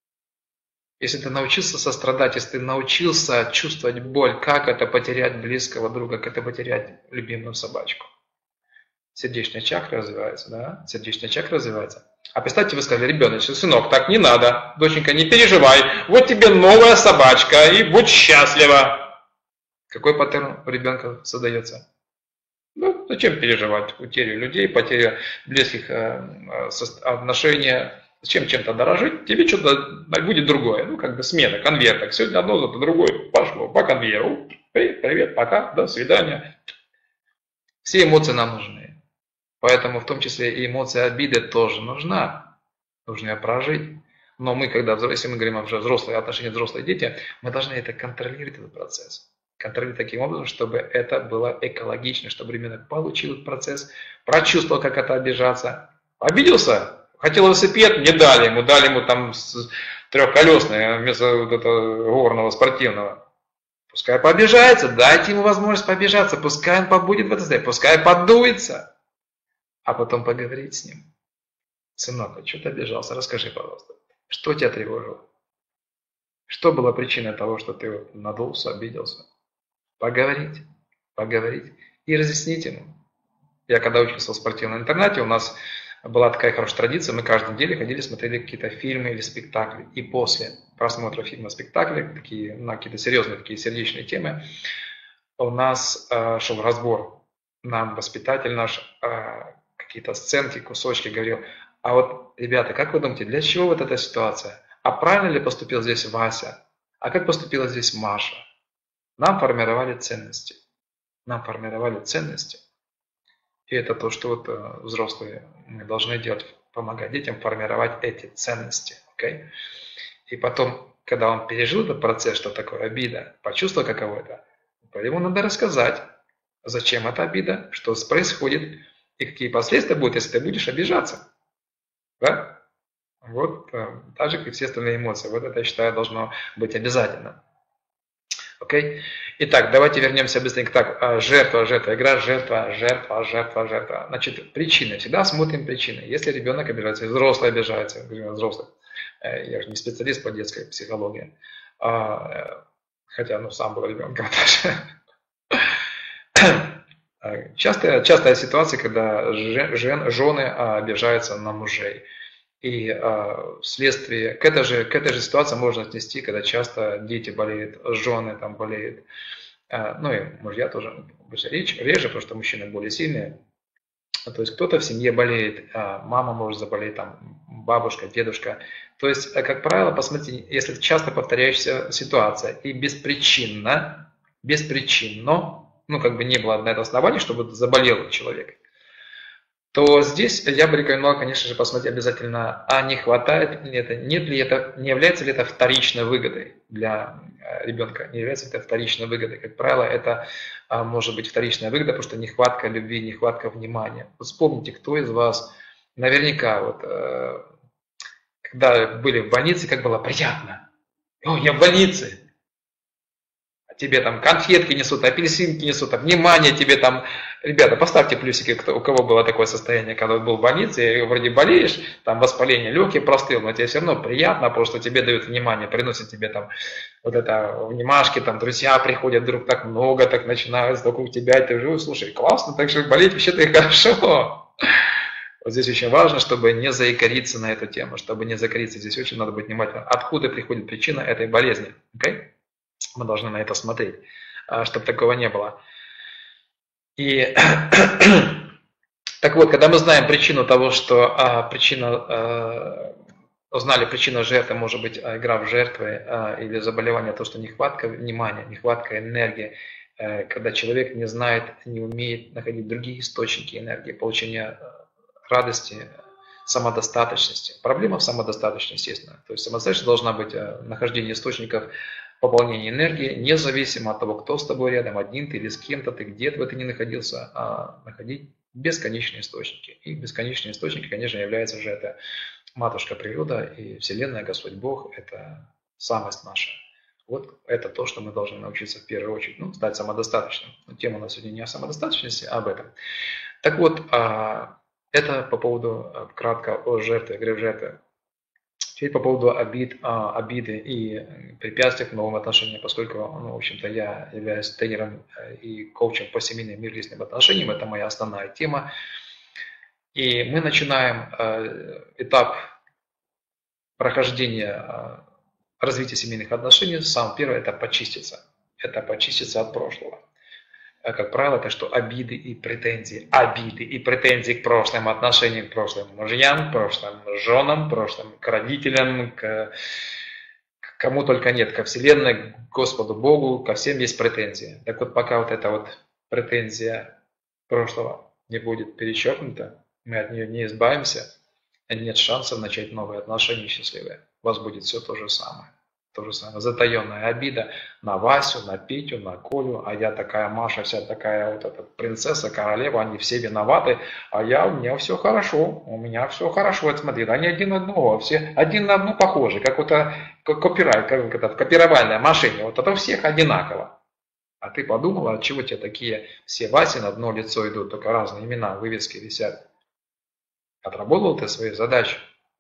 Если ты научился сострадать, если ты научился чувствовать боль, как это потерять близкого друга, как это потерять любимую собачку. Сердечная чакра развивается, да? Сердечная чакра развивается. А представьте, вы сказали, ребенок, сынок, так не надо, доченька, не переживай, вот тебе новая собачка, и будь счастлива. Какой паттерн у ребенка создается? Ну, зачем переживать утерю людей, потерю близких э, отношений? Зачем чем-то дорожить? Тебе что-то будет другое. Ну, как бы смена, конверток. Сегодня одно, завтра другое. Пошло по конвейеру. Привет, привет, пока, до свидания. Все эмоции нам нужны. Поэтому в том числе и эмоция обиды тоже нужна. Нужно ее прожить. Но мы, когда, если мы говорим о взрослых отношениях, взрослые дети, мы должны это контролировать, этот процесс. Контролировать таким образом, чтобы это было экологично, чтобы ребенок получил этот процесс, прочувствовал, как это обижаться. Обиделся? Хотел велосипед, не дали ему, дали ему там трехколесный вместо вот этого горного спортивного. Пускай пообижается, дайте ему возможность пообижаться, пускай он побудет в этом состоянии, пускай подуется, а потом поговорить с ним. Сынок, а что ты обижался? Расскажи, пожалуйста, что тебя тревожило? Что была причиной того, что ты вот надулся, обиделся? Поговорить, поговорить и разъяснить ему. Я когда учился в спортивном интернате, у нас была такая хорошая традиция, мы каждую неделю ходили, смотрели какие-то фильмы или спектакли. И после просмотра фильма, спектакля, такие, на какие-то серьезные такие сердечные темы, у нас э, шел разбор. Нам воспитатель наш э, какие-то сценки, кусочки говорил, а вот, ребята, как вы думаете, для чего вот эта ситуация? А правильно ли поступил здесь Вася? А как поступила здесь Маша? Нам формировали ценности. Нам формировали ценности. И это то, что вот взрослые должны делать, помогать детям формировать эти ценности. Okay? И потом, когда он пережил этот процесс, что такое обида, почувствовал, каково это, ему надо рассказать, зачем эта обида, что происходит и какие последствия будут, если ты будешь обижаться. Да? Вот так же, как и все остальные эмоции. Вот это, я считаю, должно быть обязательно. Окей? Итак, давайте вернемся быстренько. Так, жертва, жертва, игра, жертва, жертва, жертва, жертва. Значит, причины. Всегда смотрим причины. Если ребенок обижается, взрослый обижается, взрослый. Я же не специалист по детской психологии. Хотя, ну, сам был ребенком тоже. Частая, частая ситуация, когда жен, жены обижаются на мужей. И а, вследствие, к этой, же, к этой же ситуации можно отнести, когда часто дети болеют, жены там болеют, а, ну и мужья тоже реже, реже, потому что мужчины более сильные. То есть кто-то в семье болеет, а мама может заболеть, там, бабушка, дедушка. То есть, как правило, посмотрите, если часто повторяющаяся ситуация и беспричинно, беспричинно, ну как бы не было на это основания, чтобы заболел человек, то здесь я бы рекомендовал, конечно же, посмотреть обязательно, а не хватает ли это, нет ли это, не является ли это вторичной выгодой для ребенка, не является ли это вторичной выгодой. Как правило, это может быть вторичная выгода, потому что нехватка любви, нехватка внимания. Вот вспомните, кто из вас наверняка, вот, когда были в больнице, как было приятно. О, я в больнице. Тебе там конфетки несут, апельсинки несут, внимание тебе там Ребята, поставьте плюсики, кто, у кого было такое состояние, когда был в больнице, и вроде болеешь, там воспаление легких простыл, но тебе все равно приятно, потому что тебе дают внимание, приносят тебе там вот это внимашки, там друзья приходят, вдруг так много, так начинают вокруг тебя, и ты живешь, слушай, классно, так же болеть вообще-то и хорошо. Вот здесь очень важно, чтобы не заикариться на эту тему, чтобы не закориться, здесь очень надо быть внимательным. Откуда приходит причина этой болезни? Okay? Мы должны на это смотреть, чтобы такого не было. И так вот, когда мы знаем причину того, что а, причина, а, узнали причину жертвы, может быть, игра в жертвы а, или заболевание, то, что нехватка внимания, нехватка энергии, а, когда человек не знает, не умеет находить другие источники энергии, получения радости, самодостаточности. Проблема в самодостаточности, естественно. То есть самодостаточность должна быть а, нахождение источников пополнение энергии, независимо от того, кто с тобой рядом, один ты или с кем-то, ты где-то бы ты ни находился, а находить бесконечные источники. И бесконечные источники, конечно, являются же это Матушка Природа и Вселенная, Господь Бог, это самость наша. Вот это то, что мы должны научиться в первую очередь, ну, стать самодостаточным. Но тема у нас сегодня не о самодостаточности, а об этом. Так вот, это по поводу, кратко, о жертве, игре в жертвы. Теперь по поводу обид, обиды и препятствий к новым отношениям, поскольку, ну, в общем-то, я являюсь тренером и коучем по семейным и личным отношениям, это моя основная тема. И мы начинаем этап прохождения развития семейных отношений. Самое первое – это почиститься. Это почиститься от прошлого. Как правило, это что? Обиды и претензии. Обиды и претензии к прошлым отношениям, к прошлым мужьям, к прошлым женам, к прошлым к родителям, к, к кому только нет, ко Вселенной, к Господу Богу, ко всем есть претензии. Так вот, пока вот эта вот претензия прошлого не будет перечеркнута, мы от нее не избавимся, нет шансов начать новые отношения счастливые. У вас будет все то же самое. То же самое. Затаенная обида на Васю, на Петю, на Колю, а я такая Маша, вся такая вот эта принцесса, королева, они все виноваты, а я, у меня все хорошо, у меня все хорошо, вот смотри, они один на одного, все один на одну похожи, как вот копирайт, как это, в копировальной машине, вот это у всех одинаково. А ты подумала, от чего тебе такие все Васи на одно лицо идут, только разные имена, вывески висят? Отработал ты свои задачи?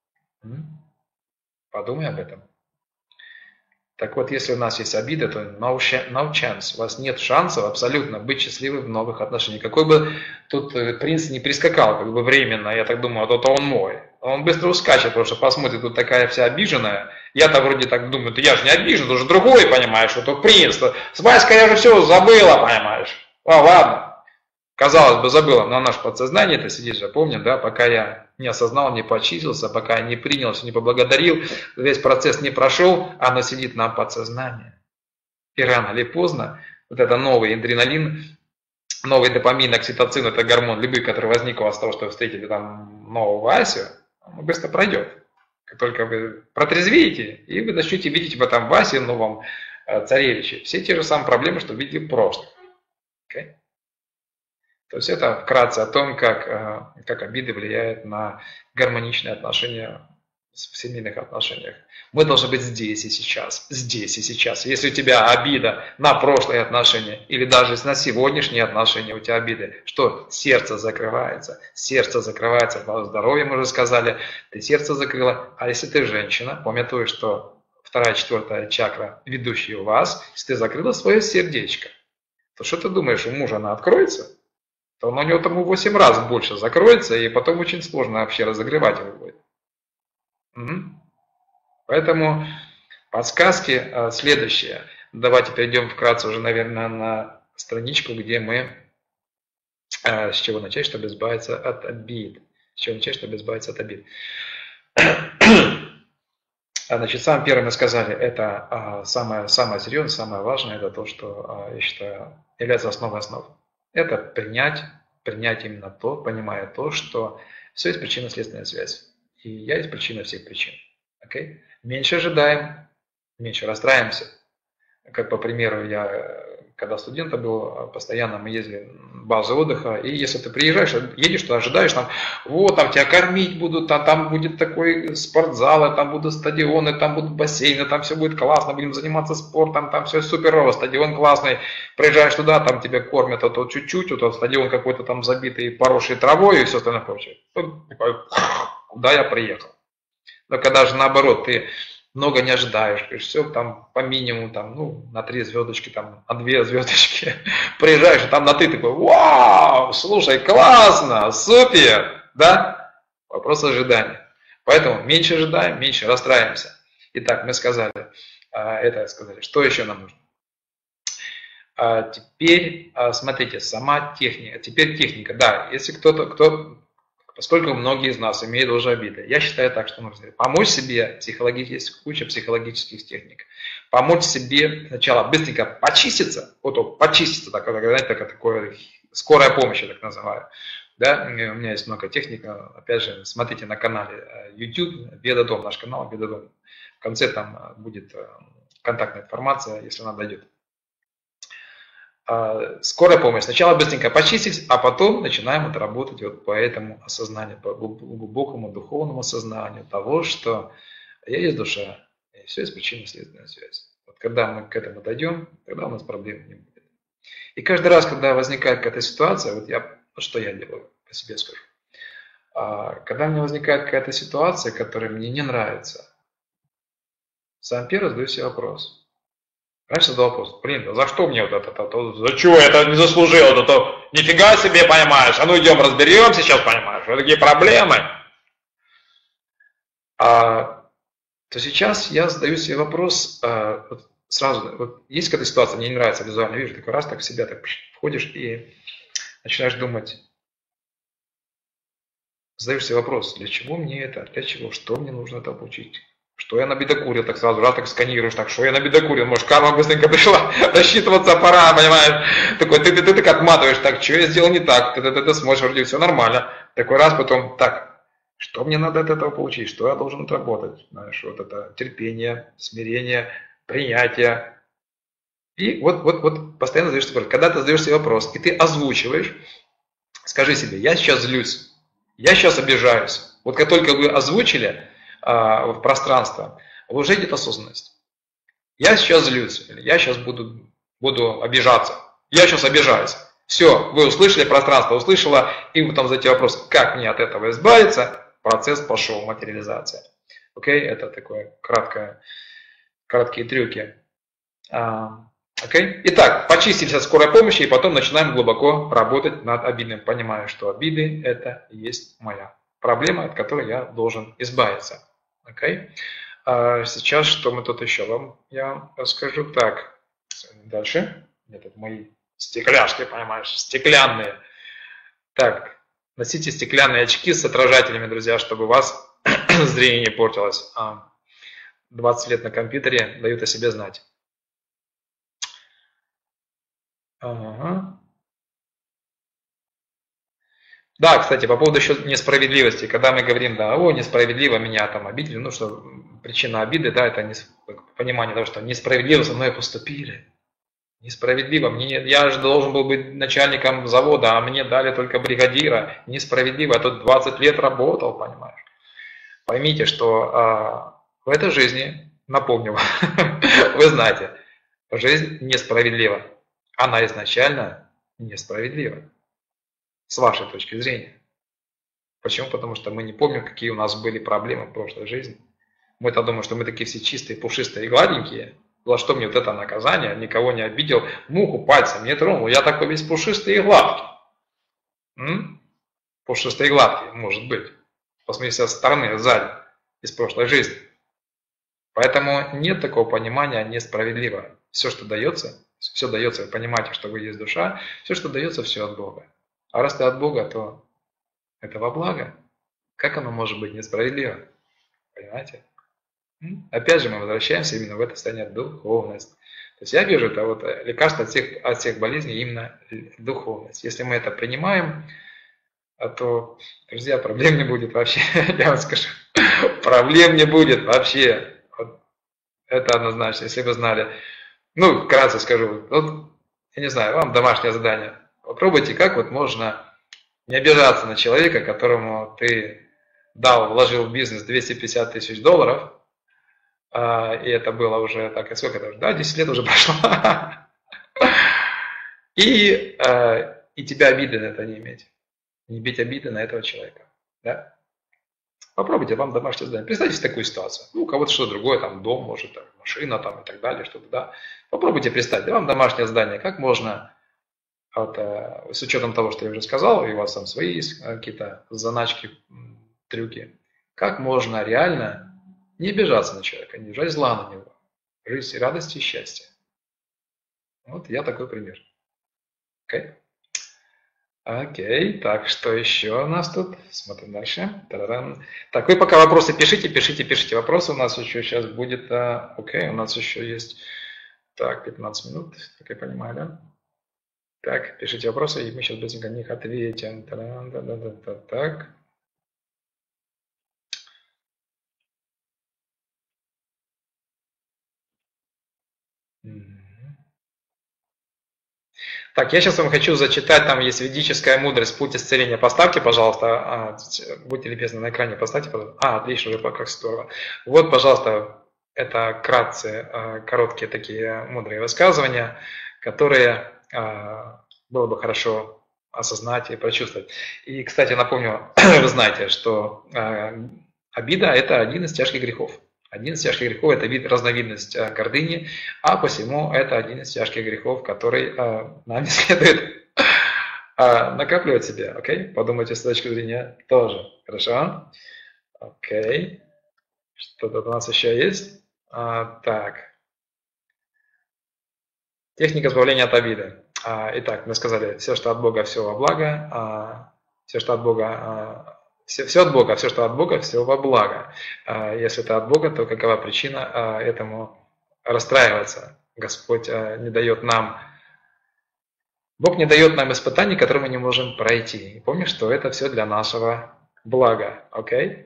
Подумай об этом. Так вот, если у нас есть обида, то no chance, у вас нет шансов абсолютно быть счастливым в новых отношениях. Какой бы тут принц не прискакал, как бы временно, я так думаю, вот он мой. Он быстро ускачет, потому что посмотрит, тут такая вся обиженная. Я-то вроде так думаю, да я же не обижен, это же другой, понимаешь, вот то принц. С Васькой я же все забыла, понимаешь. А, ладно. Казалось бы, забыла, но наше подсознание это сидит же, помню, да, пока я не осознал, не почистился, пока я не принял, не поблагодарил, весь процесс не прошел, оно сидит на подсознании. И рано или поздно вот это новый адреналин, новый допамин, окситоцин, это гормон любви, который возник у вас с того, что вы встретили там нового Асю, он быстро пройдет. Как только вы протрезвеете, и вы начнете видеть в этом Васе новом царевиче все те же самые проблемы, что видели в прошлом. Okay? То есть это вкратце о том, как, как обиды влияют на гармоничные отношения в семейных отношениях. Мы должны быть здесь и сейчас, здесь и сейчас. Если у тебя обида на прошлые отношения или даже на сегодняшние отношения у тебя обиды, что сердце закрывается, сердце закрывается, здоровье мы уже сказали, ты сердце закрыла, а если ты женщина, помятуй, что вторая, четвертая чакра ведущие у вас, если ты закрыла свое сердечко, то что ты думаешь, у мужа она откроется? То у него там в восемь раз больше закроется, и потом очень сложно вообще разогревать его будет. Угу. Поэтому подсказки следующие. Давайте перейдем вкратце уже, наверное, на страничку, где мы с чего начать, чтобы избавиться от обид. С чего начать, чтобы избавиться от обид. Значит, самое первое мы сказали, это самое, самое серьезное, самое важное, это то, что, я считаю, является основой основ. Это принять, принять именно то, понимая то, что все есть причинно-следственная связь. И я есть причина всех причин. Okay? Меньше ожидаем, меньше расстраиваемся. Как по примеру, я когда студента был, постоянно мы ездили в базы отдыха, и если ты приезжаешь, едешь туда, ожидаешь, там, вот, там тебя кормить будут, а там будет такой спортзал, там будут стадионы, там будут бассейны, там все будет классно, будем заниматься спортом, там все суперово, стадион классный, приезжаешь туда, там тебя кормят, а то чуть-чуть, вот стадион какой-то там забитый, поросший травой и все остальное прочее. Куда я приехал? Но когда же наоборот, ты много не ожидаешь, все там по минимуму, там, ну, на три звездочки, там, на две звездочки, приезжаешь, и там на ты такой, вау, слушай, классно, супер, да? Вопрос ожидания. Поэтому меньше ожидаем, меньше расстраиваемся. Итак, мы сказали, это сказали, что еще нам нужно? Теперь, смотрите, сама техника, теперь техника, да, если кто-то, кто... Поскольку многие из нас имеют уже обиды. Я считаю так, что нужно помочь себе, психологически, есть куча психологических техник. Помочь себе сначала быстренько почиститься, вот, вот почиститься, так, знаете, такое, такое, скорая помощь, я так называю. Да? У меня есть много техник, опять же, смотрите на канале YouTube, Ведодом, наш канал Ведодом. В конце там будет контактная информация, если она дойдет. Скорая помощь. Сначала быстренько почистить, а потом начинаем вот работать вот по этому осознанию, по глубокому духовному осознанию того, что я есть душа, и все есть причинно-следственная связь. Вот когда мы к этому дойдем, тогда у нас проблем не будет. И каждый раз, когда возникает какая-то ситуация, вот я, вот что я делаю, по себе скажу. Когда у меня возникает какая-то ситуация, которая мне не нравится, сам первый задаю себе вопрос. Раньше задал вопрос, блин, да за что мне вот это, это, за чего я это не заслужил, это, то нифига себе, понимаешь, а ну идем разберемся сейчас, понимаешь, вот такие проблемы. А, то сейчас я задаю себе вопрос, а, вот сразу, вот есть какая-то ситуация, мне не нравится, визуально вижу, такой раз так в себя так входишь и начинаешь думать, задаешь себе вопрос, для чего мне это, для чего, что мне нужно это получить. Что я набедокурил, так сразу, раз так сканируешь, так, что я набедокурил, может, карма быстренько пришла, рассчитываться пора, понимаешь, такой, ты, ты, ты, ты так отматываешь, так, что я сделал не так, ты, ты, ты, ты смотришь, вроде все нормально, такой раз, потом, так, что мне надо от этого получить, что я должен отработать, знаешь, вот это терпение, смирение, принятие, и вот, вот, вот, постоянно задаешь себе вопрос, когда ты задаешь себе вопрос, и ты озвучиваешь, скажи себе, я сейчас злюсь, я сейчас обижаюсь, вот как только вы озвучили, в пространство, уже идет осознанность. Я сейчас злюсь, или я сейчас буду, буду обижаться, я сейчас обижаюсь. Все, вы услышали, пространство услышало, и вы там задаете вопрос, как мне от этого избавиться, процесс пошел, материализация. Окей, это такое краткое, краткие трюки. Окей, итак, почистили со скорой помощи, и потом начинаем глубоко работать над обидами, понимая, что обиды это и есть моя проблема, от которой я должен избавиться. Okay. А сейчас что мы тут еще вам я расскажу. Так, дальше. Это мои стекляшки, понимаешь, стеклянные. Так, носите стеклянные очки с отражателями, друзья, чтобы у вас зрение не портилось. двадцать лет на компьютере дают о себе знать. Ага. Да, кстати, по поводу еще несправедливости, когда мы говорим, да, о, несправедливо меня там обидели, ну что причина обиды, да, это понимание того, что несправедливо со мной поступили, несправедливо, мне, я же должен был быть начальником завода, а мне дали только бригадира, несправедливо, я тут двадцать лет работал, понимаешь. Поймите, что а, в этой жизни, напомню, вы знаете, жизнь несправедлива, она изначально несправедлива. С вашей точки зрения. Почему? Потому что мы не помним, какие у нас были проблемы в прошлой жизни. Мы-то думаем, что мы такие все чистые, пушистые и гладенькие. За что мне вот это наказание? Никого не обидел, муху пальцем не тронул. Я такой весь пушистый и гладкий. М? Пушистый и гладкий, может быть. Посмотрите со стороны, сзади, из прошлой жизни. Поэтому нет такого понимания несправедливо. Все, что дается, все дается, вы понимаете, что вы есть душа, все, что дается, все от Бога. А раз ты от Бога, то это во благо. Как оно может быть несправедливо? Понимаете? Опять же мы возвращаемся именно в это состояние духовность. То есть я вижу это вот лекарство от всех, от всех болезней именно духовность. Если мы это принимаем, то, друзья, проблем не будет вообще. Я вам скажу, проблем не будет вообще. Вот это однозначно, если вы знали. Ну, вкратце скажу. Вот я не знаю, вам домашнее задание. Попробуйте, как вот можно не обижаться на человека, которому ты дал, вложил в бизнес двести пятьдесят тысяч долларов, а, и это было уже, так, и сколько это уже, да, десять лет уже прошло, и, а, и тебя обиды на это не иметь, не бить обиды на этого человека, да? Попробуйте, вам домашнее задание. Представьте такую ситуацию. Ну, у кого-то что-то другое, там дом, может, там, машина там, и так далее, что-то, да. Попробуйте представьте, вам домашнее задание, как можно, вот, с учетом того, что я уже сказал, и у вас там свои есть какие-то заначки, трюки, как можно реально не обижаться на человека, не держать зла на него, жить в радости и счастье. Вот я такой пример. Окей? Окей, так, что еще у нас тут? Смотрим дальше. Та-да-дам. Так, вы пока вопросы пишите, пишите, пишите вопросы. У нас еще сейчас будет... а, Окей, у нас еще есть... Так, пятнадцать минут, как я понимаю, да? Так, пишите вопросы, и мы сейчас быстренько на них ответим. Та-да-да-да-да-да. Так. Так, я сейчас вам хочу зачитать, там есть ведическая мудрость, путь исцеления. Поставьте, пожалуйста, а, будьте любезны, на экране поставьте, пожалуйста. А, отлично, уже как здорово. Вот, пожалуйста, это кратце, короткие такие мудрые высказывания, которые было бы хорошо осознать и прочувствовать. И, кстати, напомню, вы знаете, что обида – это один из тяжких грехов. Один из тяжких грехов – это вид, разновидность гордыни, а посему это один из тяжких грехов, который нам не следует накапливать себе. Окей? Подумайте с точки зрения тоже. Хорошо? Окей. Что тут у нас еще есть? А, так. Техника избавления от обиды. А, итак, мы сказали, все, что от Бога, все во благо. А, все, что от Бога... А, Все, все от Бога, все, что от Бога, все во благо. Если это от Бога, то какова причина этому расстраиваться? Господь не дает нам, Бог не дает нам испытаний, которые мы не можем пройти. И помни, что это все для нашего блага. Окей?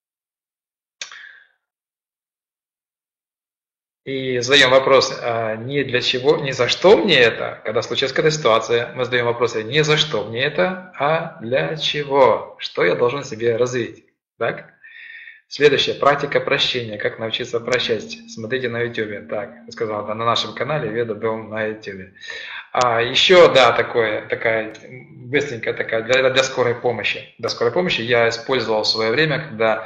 И задаем вопрос, не для чего, не за что мне это, когда случилась какая-то ситуация, мы задаем вопрос, не за что мне это, а для чего, что я должен себе развить. Так? Следующая, практика прощения, как научиться прощать. Смотрите на YouTube. Так, я сказал, да, на нашем канале Веда Дом на YouTube. А еще, да, такое, такая, быстренькая такая, для, для скорой помощи. Для скорой помощи я использовал в свое время, когда...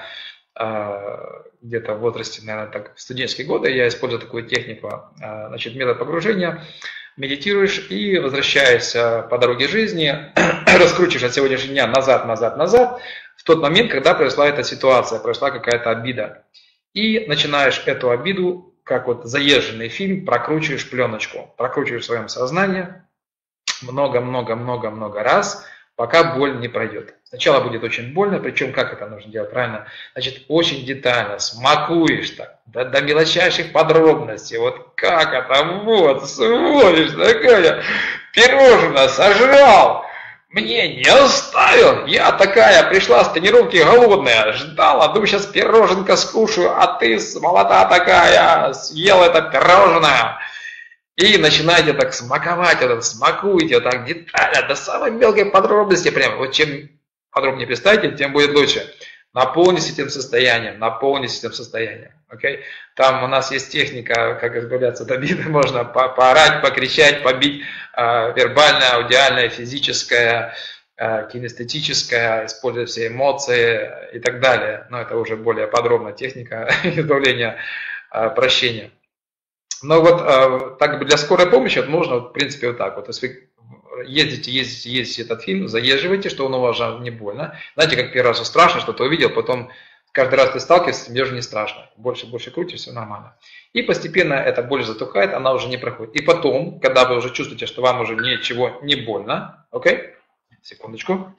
где-то в возрасте, наверное, так, в студенческие годы, я использую такую технику, значит, метод погружения, медитируешь и, возвращаясь по дороге жизни, раскручиваешь от сегодняшнего дня назад, назад, назад, в тот момент, когда произошла эта ситуация, произошла какая-то обида. И начинаешь эту обиду, как вот заезженный фильм, прокручиваешь пленочку, прокручиваешь в своем сознании много-много-много-много раз, пока боль не пройдет. Сначала будет очень больно, причем как это нужно делать правильно? Значит, очень детально смакуешь так, до, до мелочайших подробностей. Вот как это, вот, сволочь такая, пирожное сожрал, мне не оставил. Я такая пришла с тренировки голодная, ждала, думаю, сейчас пироженка скушаю, а ты молода такая, съел это пирожное. И начинаете так смаковать, это, смакуйте, вот так детально, до самой мелкой подробности, прям, вот чем подробнее представите, тем будет лучше. Наполнитесь этим состоянием, наполнитесь этим состоянием, окей? Там у нас есть техника, как избавляться от обиды, можно по поорать, покричать, побить, э, вербальное, аудиальное, физическое, э, кинестетическое, использовать все эмоции и так далее. Но это уже более подробная техника избавления, э, прощения. Но вот э, так бы для скорой помощи это нужно, в принципе, вот так вот. Если вы ездите, ездите, ездите этот фильм, заезживаете, что он у вас же не больно. Знаете, как первый раз страшно, что-то увидел, потом каждый раз ты сталкиваешься, тебе уже не страшно. Больше, больше крутишь, все нормально. И постепенно эта боль затухает, она уже не проходит. И потом, когда вы уже чувствуете, что вам уже ничего не больно, окей? Секундочку.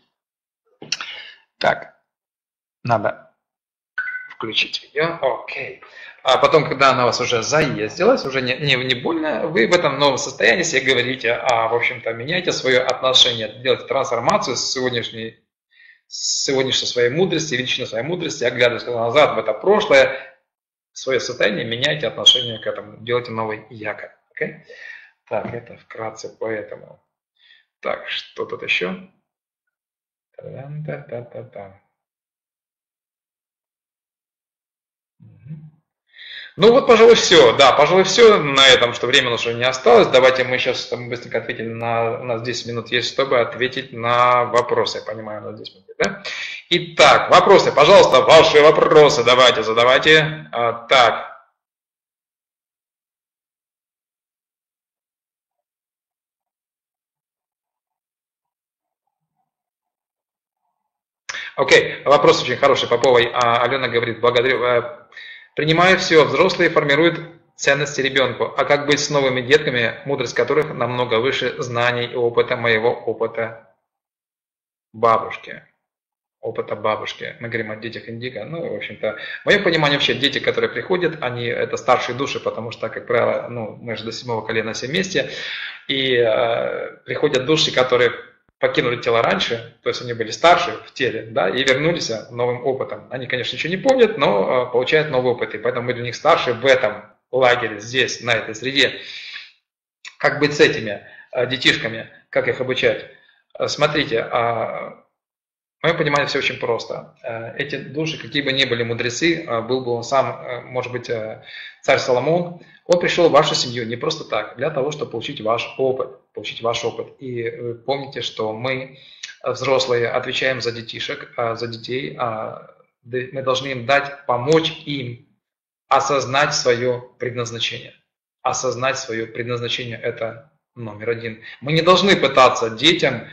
Так, надо включить видео, окей. А потом, когда она у вас уже заездилась, уже не, не, не больно, вы в этом новом состоянии себе говорите, а, в общем-то, меняйте свое отношение, делайте трансформацию с сегодняшней, с сегодняшней своей мудрости, величиной своей мудрости, оглядываясь назад в это прошлое, свое состояние, меняйте отношение к этому, делайте новый якорь. Okay? Так, это вкратце поэтому. Так, что тут еще? Та-та-та-та-та. Ну вот, пожалуй, все. Да, пожалуй, все на этом, что времени уже не осталось. Давайте мы сейчас там быстренько ответим на... У нас десять минут есть, чтобы ответить на вопросы. Я понимаю, у нас десять минут, да? Итак, вопросы. Пожалуйста, ваши вопросы давайте, задавайте. А, так. Окей, вопрос очень хороший. Поповой. А, Алена говорит, благодарю. А, принимая все, взрослые формируют ценности ребенку. А как быть с новыми детками, мудрость которых намного выше знаний и опыта моего опыта бабушки? Опыта бабушки. Мы говорим о детях индиго. Ну, в общем-то, в моем понимании вообще дети, которые приходят, они это старшие души, потому что, как правило, ну, мы же до седьмого колена все вместе, и э, приходят души, которые покинули тело раньше, то есть они были старше в теле, да, и вернулись новым опытом. Они, конечно, ничего не помнят, но э, получают новый опыт, и поэтому мы для них старше в этом лагере, здесь, на этой среде. Как быть с этими э, детишками, как их обучать? Э, смотрите, э, в моем понимании все очень просто. Эти души, какие бы ни были мудрецы, был бы он сам, может быть, царь Соломон, он пришел в вашу семью не просто так, для того, чтобы получить ваш опыт, получить ваш опыт. И вы помните, что мы, взрослые, отвечаем за детишек, за детей, мы должны им дать, помочь им осознать свое предназначение. Осознать свое предназначение – это номер один. Мы не должны пытаться детям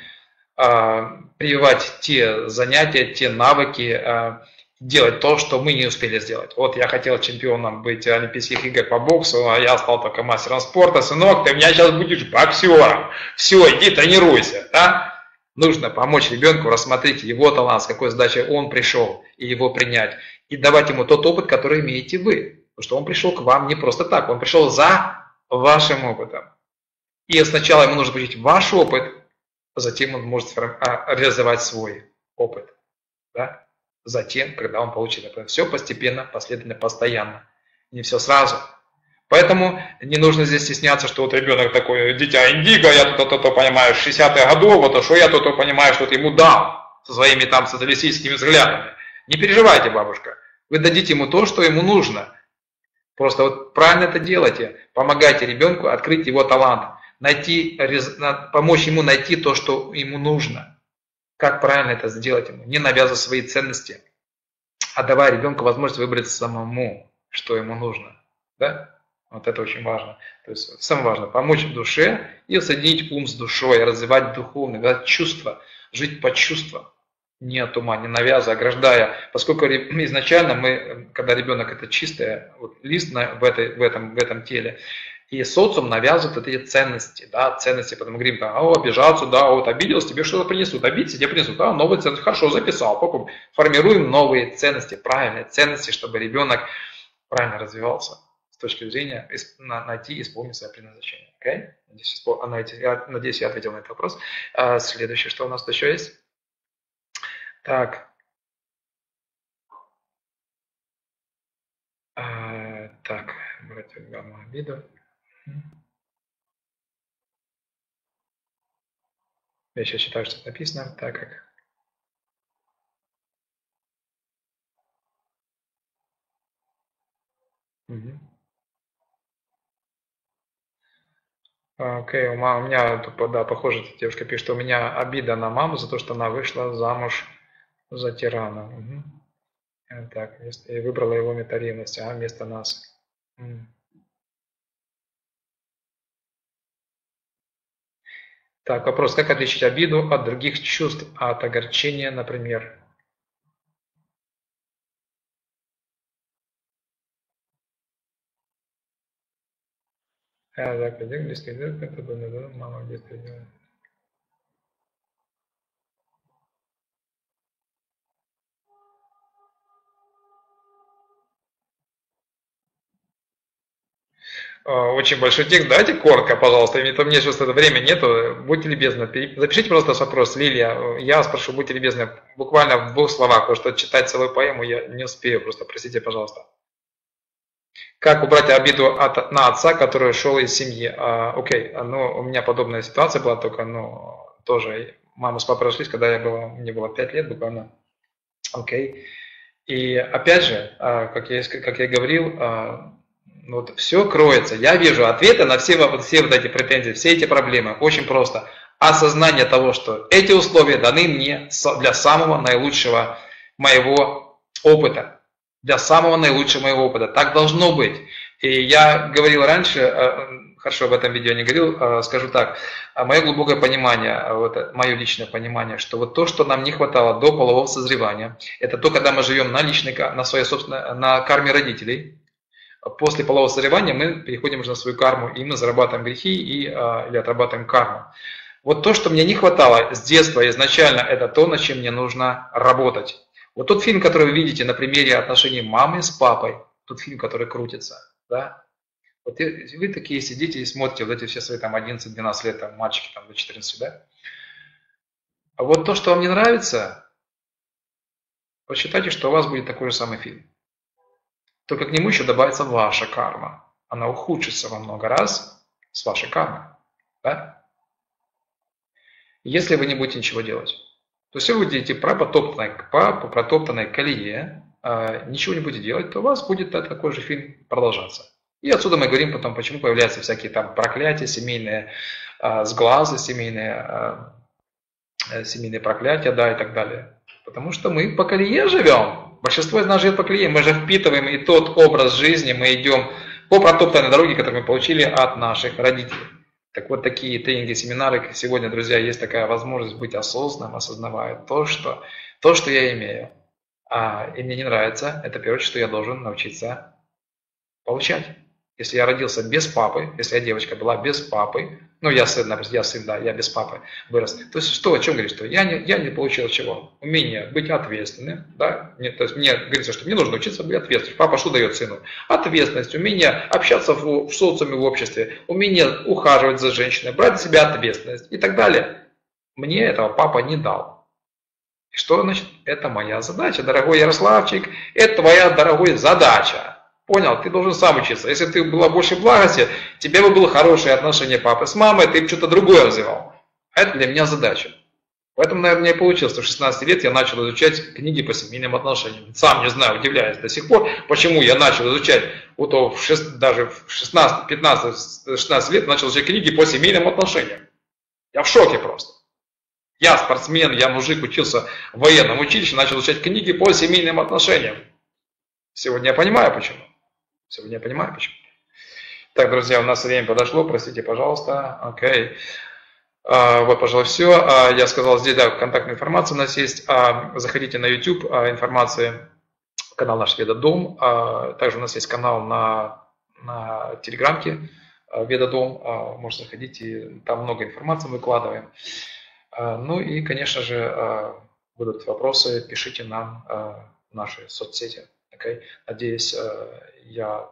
прививать те занятия, те навыки, делать то, что мы не успели сделать. Вот я хотел чемпионом быть Олимпийских игр по боксу, а я стал только мастером спорта. Сынок, ты у меня сейчас будешь боксером. Все, иди тренируйся. Да? Нужно помочь ребенку рассмотреть его талант, с какой задачей он пришел, и его принять. И давать ему тот опыт, который имеете вы. Потому что он пришел к вам не просто так, он пришел за вашим опытом. И сначала ему нужно получить ваш опыт, затем он может реализовать свой опыт. Да? Затем, когда он получит это. Все постепенно, последовательно, постоянно. Не все сразу. Поэтому не нужно здесь стесняться, что вот ребенок такой, дитя индиго, я тут то-то понимаю, шестидесятых годов, вот, а что я тут понимаю, что ему дал со своими там социалистическими взглядами. Не переживайте, бабушка. Вы дадите ему то, что ему нужно. Просто вот правильно это делайте. Помогайте ребенку открыть его талант. Найти, помочь ему найти то, что ему нужно. Как правильно это сделать ему? Не навязывая свои ценности, а давая ребенку возможность выбрать самому, что ему нужно. Да? Вот это очень важно. То есть самое важное – помочь душе и соединить ум с душой, развивать духовное, да, чувства, жить по чувствам, не от ума, не навязывая, ограждая. Поскольку изначально мы, когда ребенок это чистое, вот, лист на, в, этой, в, этом, в этом теле, и социум навязывает вот эти ценности, да, ценности, потому мы говорим, да, о, обижаться, да, вот обиделся, тебе что-то принесут, обидеться, тебе принесут, да, новые ценности, хорошо, записал, потом формируем новые ценности, правильные ценности, чтобы ребенок правильно развивался с точки зрения найти и исполнить свое предназначение. Okay? Надеюсь, я, надеюсь, я ответил на этот вопрос. Следующее, что у нас еще есть? Так. Так, брать обиду. Я сейчас читаю, что написано, так как... Угу. Окей, okay, у меня, да, похоже, девушка пишет, что у меня обида на маму за то, что она вышла замуж за тирана. Угу. Так, и выбрала его метаревность, а вместо нас. Угу. Так, вопрос, как отличить обиду от других чувств, от огорчения, например? А, так, один близкий друг, это было, мама в детстве делала. Очень большой текст, давайте коротко, пожалуйста, у меня сейчас это время нету, будьте любезны, запишите просто вопрос, Лилия, я вас прошу, будьте любезны, буквально в двух словах, потому что читать целую поэму я не успею, просто простите, пожалуйста. Как убрать обиду от, на отца, который ушел из семьи? А, окей, ну, у меня подобная ситуация была, только, ну, тоже мама с папой разошлись, когда я была, мне было пять лет буквально. Окей. И опять же, а, как я, как я говорил, а, вот все кроется. Я вижу ответы на все, все вот эти претензии, все эти проблемы. Очень просто. Осознание того, что эти условия даны мне для самого наилучшего моего опыта. Для самого наилучшего моего опыта. Так должно быть. И я говорил раньше, хорошо, в этом видео не говорил, скажу так, мое глубокое понимание, вот, мое личное понимание, что вот то, что нам не хватало до полового созревания, это то, когда мы живем на личной, на своей собственной, на карме родителей. После полового созревания мы переходим уже на свою карму, и мы зарабатываем грехи и, или отрабатываем карму. Вот то, что мне не хватало с детства изначально, это то, над чем мне нужно работать. Вот тот фильм, который вы видите на примере отношений мамы с папой, тот фильм, который крутится, да, вот вы такие сидите и смотрите вот эти все свои там одиннадцать-двенадцать лет, там, мальчики там до четырнадцати, да. А вот то, что вам не нравится, посчитайте, что у вас будет такой же самый фильм. Только к нему еще добавится ваша карма. Она ухудшится во много раз с вашей кармой, да? Если вы не будете ничего делать. То есть, если вы будете по протоптанной, по протоптанной колее, ничего не будете делать, то у вас будет такой же фильм продолжаться. И отсюда мы говорим потом, почему появляются всякие там проклятия, семейные э, сглазы, семейные, э, семейные проклятия, да, и так далее. Потому что мы по колее живем. Большинство из нас живет по колее. Мы же впитываем и тот образ жизни, мы идем по протоптанной дороге, которую мы получили от наших родителей. Так вот, такие тренинги, семинары. Сегодня, друзья, есть такая возможность быть осознанным, осознавая то, что, то, что я имею. А, и мне не нравится, это первое, что я должен научиться получать. Если я родился без папы, если я девочка была без папы, ну я сын, например, я сын, да, я без папы вырос. То есть что, о чем говорит, что я не, я не получил чего? Умение быть ответственным, да, мне, то есть мне говорится, что мне нужно учиться быть ответственным. Папа что дает сыну? Ответственность, умение общаться в, в социуме, в обществе, умение ухаживать за женщиной, брать на себя ответственность и так далее. Мне этого папа не дал. И что значит? Это моя задача, дорогой Ярославчик, это твоя, дорогой, задача. Понял, ты должен сам учиться. Если ты была больше благости, тебе бы было хорошее отношение папы с мамой, ты бы что-то другое развивал. А это для меня задача. Поэтому, наверное, и получилось, что в шестнадцать лет я начал изучать книги по семейным отношениям. Сам не знаю, удивляюсь до сих пор, почему я начал изучать, вот в шесть, даже в шестнадцать, пятнадцать, шестнадцать лет начал изучать книги по семейным отношениям. Я в шоке просто. Я спортсмен, я мужик, учился в военном училище, начал изучать книги по семейным отношениям. Сегодня я понимаю, почему. Сегодня я понимаю, почему. Так, друзья, у нас время подошло, простите, пожалуйста. Окей. А, вот, пожалуй, все. А, я сказал, здесь, да, контактная информация у нас есть. А, заходите на YouTube, а, информация, канал наш Веда-Дом. А, также у нас есть канал на, на Телеграмке Веда-Дом. А, можете заходить, и там много информации мы выкладываем. А, ну и, конечно же, а, будут вопросы, пишите нам а, в наши соцсети. Okay. Надеюсь, я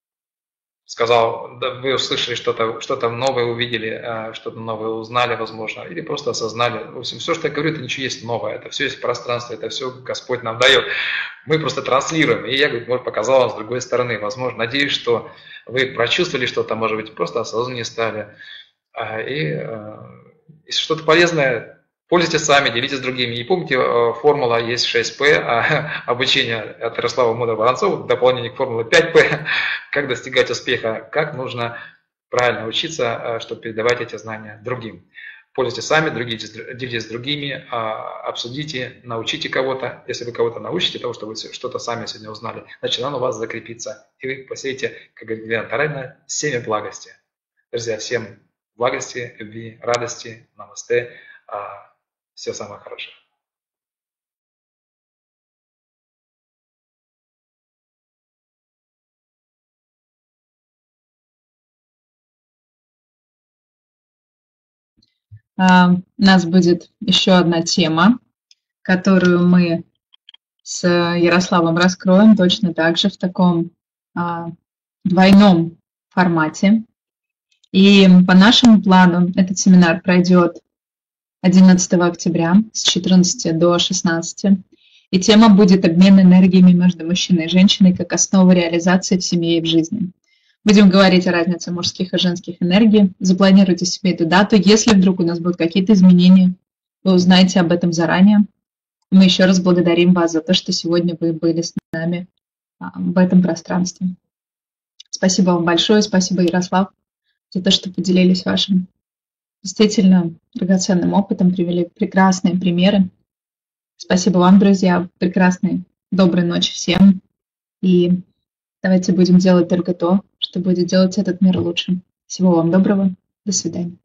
сказал, да, вы услышали что-то, что-то новое увидели, что-то новое узнали, возможно, или просто осознали. В общем, все, что я говорю, это ничего есть новое, это все есть пространство, это все Господь нам дает. Мы просто транслируем, и я, говорю, может, показал вам с другой стороны. Возможно, надеюсь, что вы прочувствовали что-то, может быть, просто осознаннее стали. И если что-то полезное, пользуйтесь сами, делитесь с другими. И помните, формула есть шесть пэ, а обучение от Ярослава Мудрого-Воронцова, дополнение к формуле пять пэ, как достигать успеха, как нужно правильно учиться, чтобы передавать эти знания другим. Пользуйтесь сами, делитесь с другими, обсудите, научите кого-то. Если вы кого-то научите того, что вы что-то сами сегодня узнали, значит, оно у вас закрепится. И вы посеете, как говорит Елена Тарайна, семя благости. Друзья, всем благости, любви, радости, намасте. Всего самого хорошего. У нас будет еще одна тема, которую мы с Ярославом раскроем точно так же в таком двойном формате. И по нашему плану этот семинар пройдет одиннадцатого октября с четырнадцати до шестнадцати. И тема будет обмен энергиями между мужчиной и женщиной как основа реализации в семье и в жизни. Будем говорить о разнице мужских и женских энергий. Запланируйте себе эту дату. Если вдруг у нас будут какие-то изменения, вы узнаете об этом заранее. Мы еще раз благодарим вас за то, что сегодня вы были с нами в этом пространстве. Спасибо вам большое, спасибо, Ярослав, за то, что поделились вашим действительно драгоценным опытом, привели прекрасные примеры. Спасибо вам, друзья, прекрасной, доброй ночи всем. И давайте будем делать только то, что будет делать этот мир лучше. Всего вам доброго, до свидания.